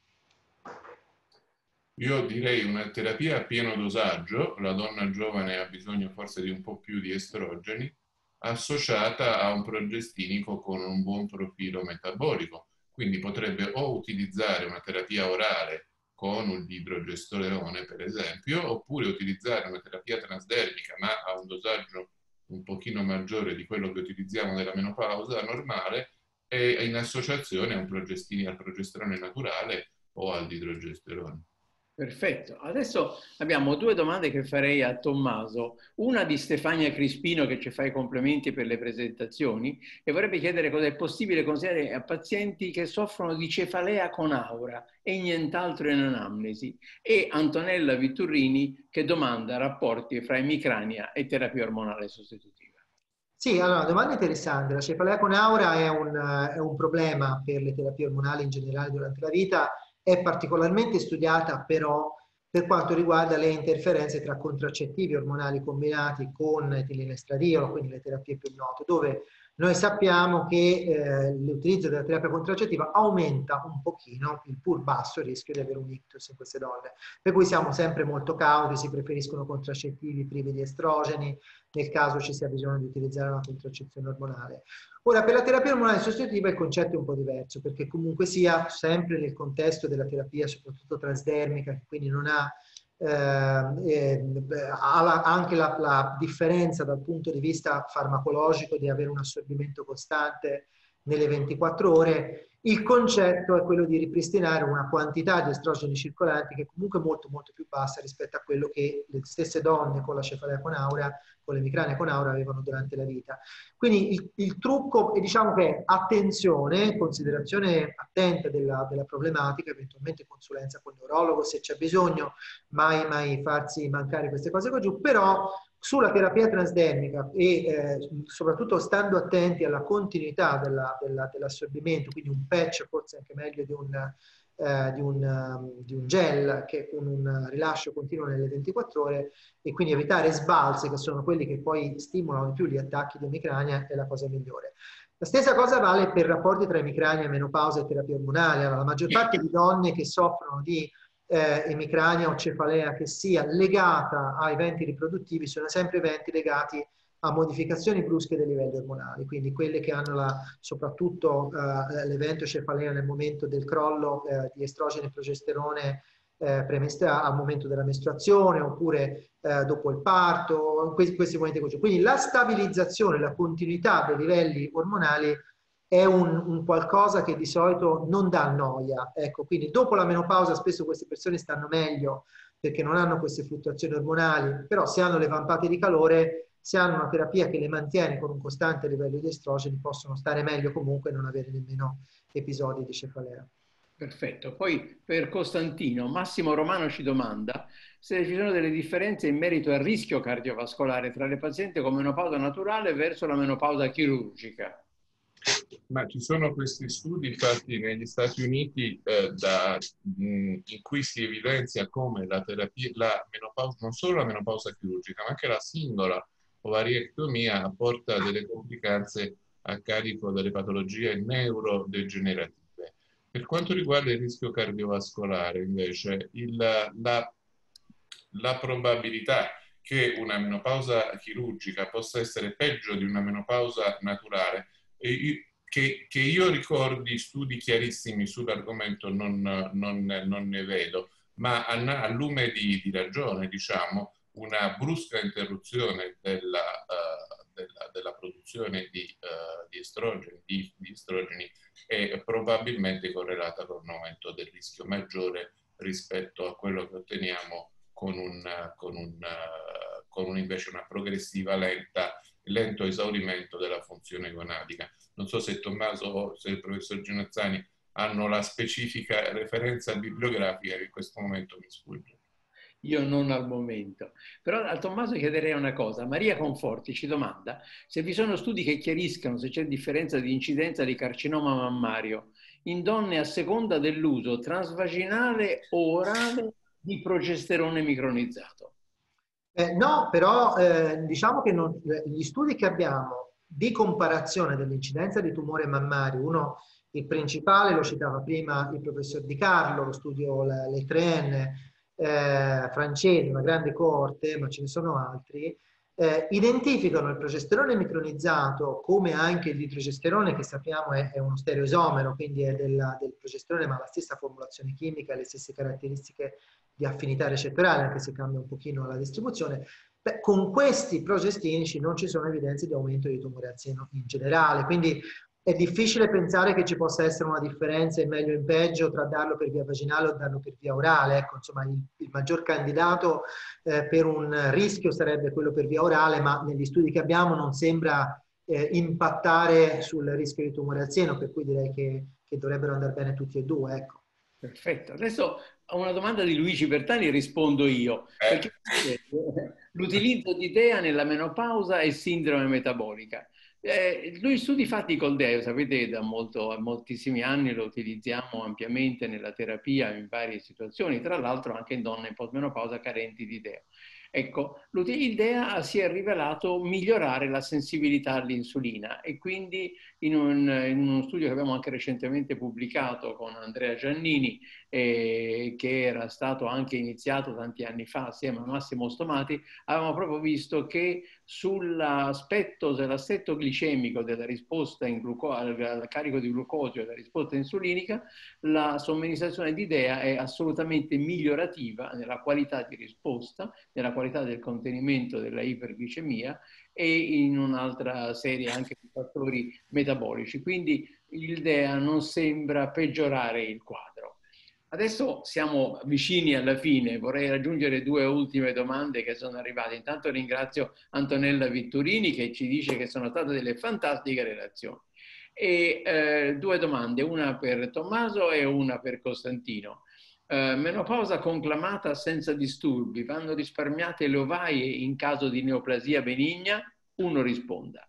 Io direi una terapia a pieno dosaggio, la donna giovane ha bisogno forse di un po' più di estrogeni, associata a un progestinico con un buon profilo metabolico. Quindi potrebbe o utilizzare una terapia orale con un idrogesterone, per esempio, oppure utilizzare una terapia transdermica, ma a un dosaggio un pochino maggiore di quello che utilizziamo nella menopausa normale, e in associazione a un progestinico, al progesterone naturale o al idrogesterone. Perfetto. Adesso abbiamo due domande che farei a Tommaso. Una di Stefania Crispino, che ci fa i complimenti per le presentazioni, e vorrebbe chiedere cosa è possibile consigliare a pazienti che soffrono di cefalea con aura e nient'altro in anamnesi. E Antonella Vitturini, che domanda rapporti fra emicrania e terapia ormonale sostitutiva. Sì, allora, domanda interessante. La cefalea con aura è un, è un problema per le terapie ormonali in generale durante la vita. È particolarmente studiata però per quanto riguarda le interferenze tra contraccettivi ormonali combinati con etilenestradiolo, quindi le terapie più note, dove Noi sappiamo che eh, l'utilizzo della terapia contraccettiva aumenta un pochino, il pur basso, il rischio di avere un ictus in queste donne. Per cui siamo sempre molto cauti, si preferiscono contraccettivi privi di estrogeni, nel caso ci sia bisogno di utilizzare una contraccezione ormonale. Ora, per la terapia ormonale sostitutiva il concetto è un po' diverso, perché comunque sia sempre nel contesto della terapia, soprattutto transdermica, che quindi non ha Eh, eh, ha anche la, la differenza dal punto di vista farmacologico di avere un assorbimento costante nelle ventiquattro ore. Il concetto è quello di ripristinare una quantità di estrogeni circolanti che è comunque molto molto più bassa rispetto a quello che le stesse donne con la cefalea con aura, con l'emicrania con aura avevano durante la vita. Quindi il, il trucco è, diciamo che attenzione, considerazione attenta della, della problematica, eventualmente consulenza con il neurologo se c'è bisogno, mai mai farsi mancare queste cose qua giù, però sulla terapia transdermica e eh, soprattutto stando attenti alla continuità della, della, dell'assorbimento, quindi un patch forse anche meglio di un, eh, di, un, um, di un gel che con un rilascio continuo nelle ventiquattro ore, e quindi evitare sbalzi che sono quelli che poi stimolano di più gli attacchi di emicrania è la cosa migliore. La stessa cosa vale per rapporti tra emicrania, menopausa e terapia ormonale. Allora, la maggior parte di donne che soffrono di Eh, emicrania o cefalea che sia legata a eventi riproduttivi sono sempre eventi legati a modificazioni brusche dei livelli ormonali, quindi quelle che hanno la, soprattutto eh, l'evento cefalea nel momento del crollo eh, di estrogene e progesterone eh, al momento della mestruazione oppure eh, dopo il parto, questi, questi momenti così. Quindi la stabilizzazione, la continuità dei livelli ormonali è un, un qualcosa che di solito non dà noia. Ecco, quindi dopo la menopausa spesso queste persone stanno meglio perché non hanno queste fluttuazioni ormonali, però se hanno le vampate di calore, se hanno una terapia che le mantiene con un costante livello di estrogeni, possono stare meglio comunque e non avere nemmeno episodi di cefalea. Perfetto. Poi per Costantino, Massimo Romano ci domanda se ci sono delle differenze in merito al rischio cardiovascolare tra le pazienti con menopausa naturale verso la menopausa chirurgica. Ma ci sono questi studi fatti negli Stati Uniti eh, da, mh, in cui si evidenzia come la terapia, la menopausa, non solo la menopausa chirurgica, ma anche la singola ovariectomia apporta delle complicanze a carico delle patologie neurodegenerative. Per quanto riguarda il rischio cardiovascolare, invece, il, la, la probabilità che una menopausa chirurgica possa essere peggio di una menopausa naturale, e, Che, che io ricordi studi chiarissimi sull'argomento non, non, non ne vedo, ma a, a lume di, di ragione, diciamo, una brusca interruzione della, uh, della, della produzione di, uh, di, estrogeni, di, di estrogeni è probabilmente correlata con un aumento del rischio maggiore rispetto a quello che otteniamo con, un, con, un, uh, con un, invece una progressiva lenta, lento esaurimento della funzione gonadica. Non so se Tommaso o se il professor Genazzani hanno la specifica referenza bibliografica che in questo momento mi sfugge. Io non al momento. Però a Tommaso chiederei una cosa. Maria Conforti ci domanda se vi sono studi che chiariscano se c'è differenza di incidenza di carcinoma mammario in donne a seconda dell'uso transvaginale o orale di progesterone micronizzato. Eh, no, però eh, diciamo che non, gli studi che abbiamo di comparazione dell'incidenza di tumore mammario, uno, il principale, lo citava prima il professor Di Carlo, lo studio l'E tre N eh, francese, una grande coorte, ma ce ne sono altri, eh, identificano il progesterone micronizzato come anche il ditrogesterone, che sappiamo è, è uno stereoisomero, quindi è della, del progesterone, ma la stessa formulazione chimica, le stesse caratteristiche di affinità recettorale, anche se cambia un pochino la distribuzione. Beh, con questi progestinici non ci sono evidenze di aumento di tumore al seno in generale, quindi è difficile pensare che ci possa essere una differenza in meglio e in peggio tra darlo per via vaginale o darlo per via orale. Ecco, insomma, il, il maggior candidato eh, per un rischio sarebbe quello per via orale, ma negli studi che abbiamo non sembra eh, impattare sul rischio di tumore al seno, per cui direi che, che dovrebbero andare bene tutti e due. Ecco. Perfetto. Adesso a una domanda di Luigi Bertani rispondo io. Eh. L'utilizzo di D E A nella menopausa e sindrome metabolica. Eh, noi studi fatti col D E A, sapete, da molto, moltissimi anni lo utilizziamo ampiamente nella terapia in varie situazioni, tra l'altro anche in donne in postmenopausa carenti di D E A. Ecco, il D E A si è rivelato migliorare la sensibilità all'insulina e quindi in, un, in uno studio che abbiamo anche recentemente pubblicato con Andrea Giannini, eh, che era stato anche iniziato tanti anni fa assieme a Massimo Stomati, avevamo proprio visto che sull'aspetto dell'assetto glicemico della risposta in gluco- al carico di glucosio e della risposta insulinica, la somministrazione di D E A è assolutamente migliorativa nella qualità di risposta, nella qualità del contenimento della iperglicemia e in un'altra serie anche di fattori metabolici. Quindi il D E A non sembra peggiorare il quadro. Adesso siamo vicini alla fine, vorrei raggiungere due ultime domande che sono arrivate. Intanto ringrazio Antonella Vitturini che ci dice che sono state delle fantastiche relazioni. E eh, due domande, una per Tommaso e una per Costantino. Uh, menopausa conclamata senza disturbi, vanno risparmiate le ovaie in caso di neoplasia benigna? Uno risponda.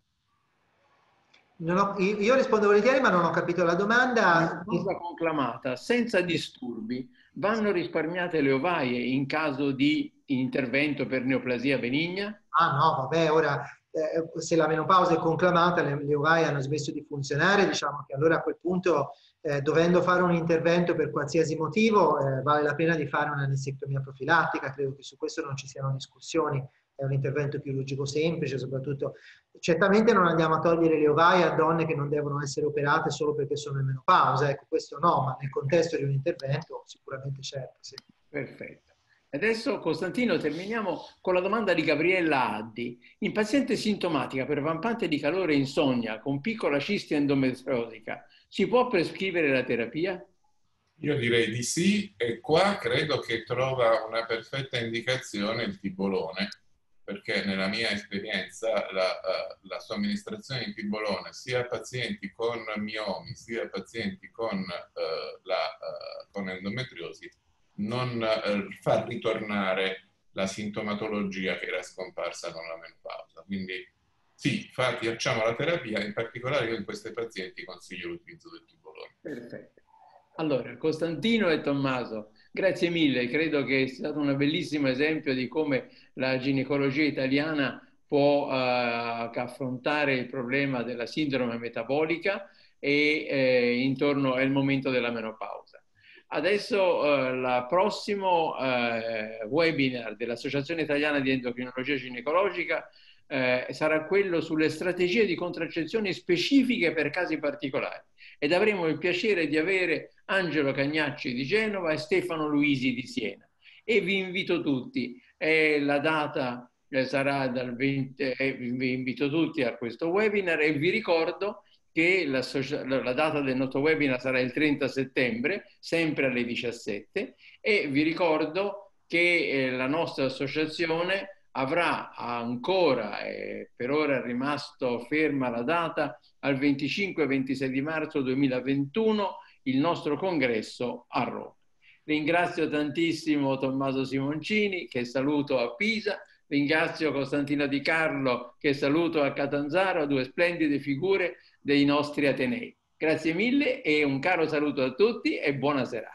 Non ho, io rispondo volentieri, ma non ho capito la domanda. Menopausa conclamata senza disturbi, vanno risparmiate le ovaie in caso di intervento per neoplasia benigna? Ah no, vabbè, ora eh, se la menopausa è conclamata, le, le ovaie hanno smesso di funzionare, diciamo che allora a quel punto, eh, dovendo fare un intervento per qualsiasi motivo, eh, vale la pena di fare una mastectomia profilattica, credo che su questo non ci siano discussioni, è un intervento chirurgico semplice, soprattutto certamente non andiamo a togliere le ovaie a donne che non devono essere operate solo perché sono in menopausa, ecco, questo no, ma nel contesto di un intervento sicuramente certo, sì. Perfetto. Adesso, Costantino, terminiamo con la domanda di Gabriella Addi. In paziente sintomatica per vampante di calore e insonnia con piccola cisti endometriosica, si può prescrivere la terapia? Io direi di sì, e qua credo che trova una perfetta indicazione il tibolone, perché nella mia esperienza la, la somministrazione di tibolone sia a pazienti con miomi sia a pazienti con, uh, la, uh, con endometriosi non uh, fa ritornare la sintomatologia che era scomparsa con la menopausa. Quindi sì, infatti facciamo la terapia, in particolare io in questi pazienti consiglio l'utilizzo del tibolone. Perfetto. Allora, Costantino e Tommaso, grazie mille, credo che sia stato un bellissimo esempio di come la ginecologia italiana può uh, affrontare il problema della sindrome metabolica e eh, intorno al momento della menopausa. Adesso uh, il prossimo uh, webinar dell'Associazione Italiana di Endocrinologia Ginecologica eh, sarà quello sulle strategie di contraccezione specifiche per casi particolari. Ed avremo il piacere di avere Angelo Cagnacci di Genova e Stefano Luisi di Siena. E vi invito tutti, eh, la data eh, sarà dal venti, eh, vi invito tutti a questo webinar e vi ricordo che la, la data del nostro webinar sarà il trenta settembre, sempre alle diciassette, e vi ricordo che eh, la nostra associazione avrà ancora, eh, per ora è rimasto ferma la data, al venticinque e ventisei di marzo duemilaventuno, il nostro congresso a Roma. Ringrazio tantissimo Tommaso Simoncini, che saluto a Pisa, ringrazio Costantino Di Carlo, che saluto a Catanzaro, due splendide figure dei nostri Atenei. Grazie mille e un caro saluto a tutti e buona serata.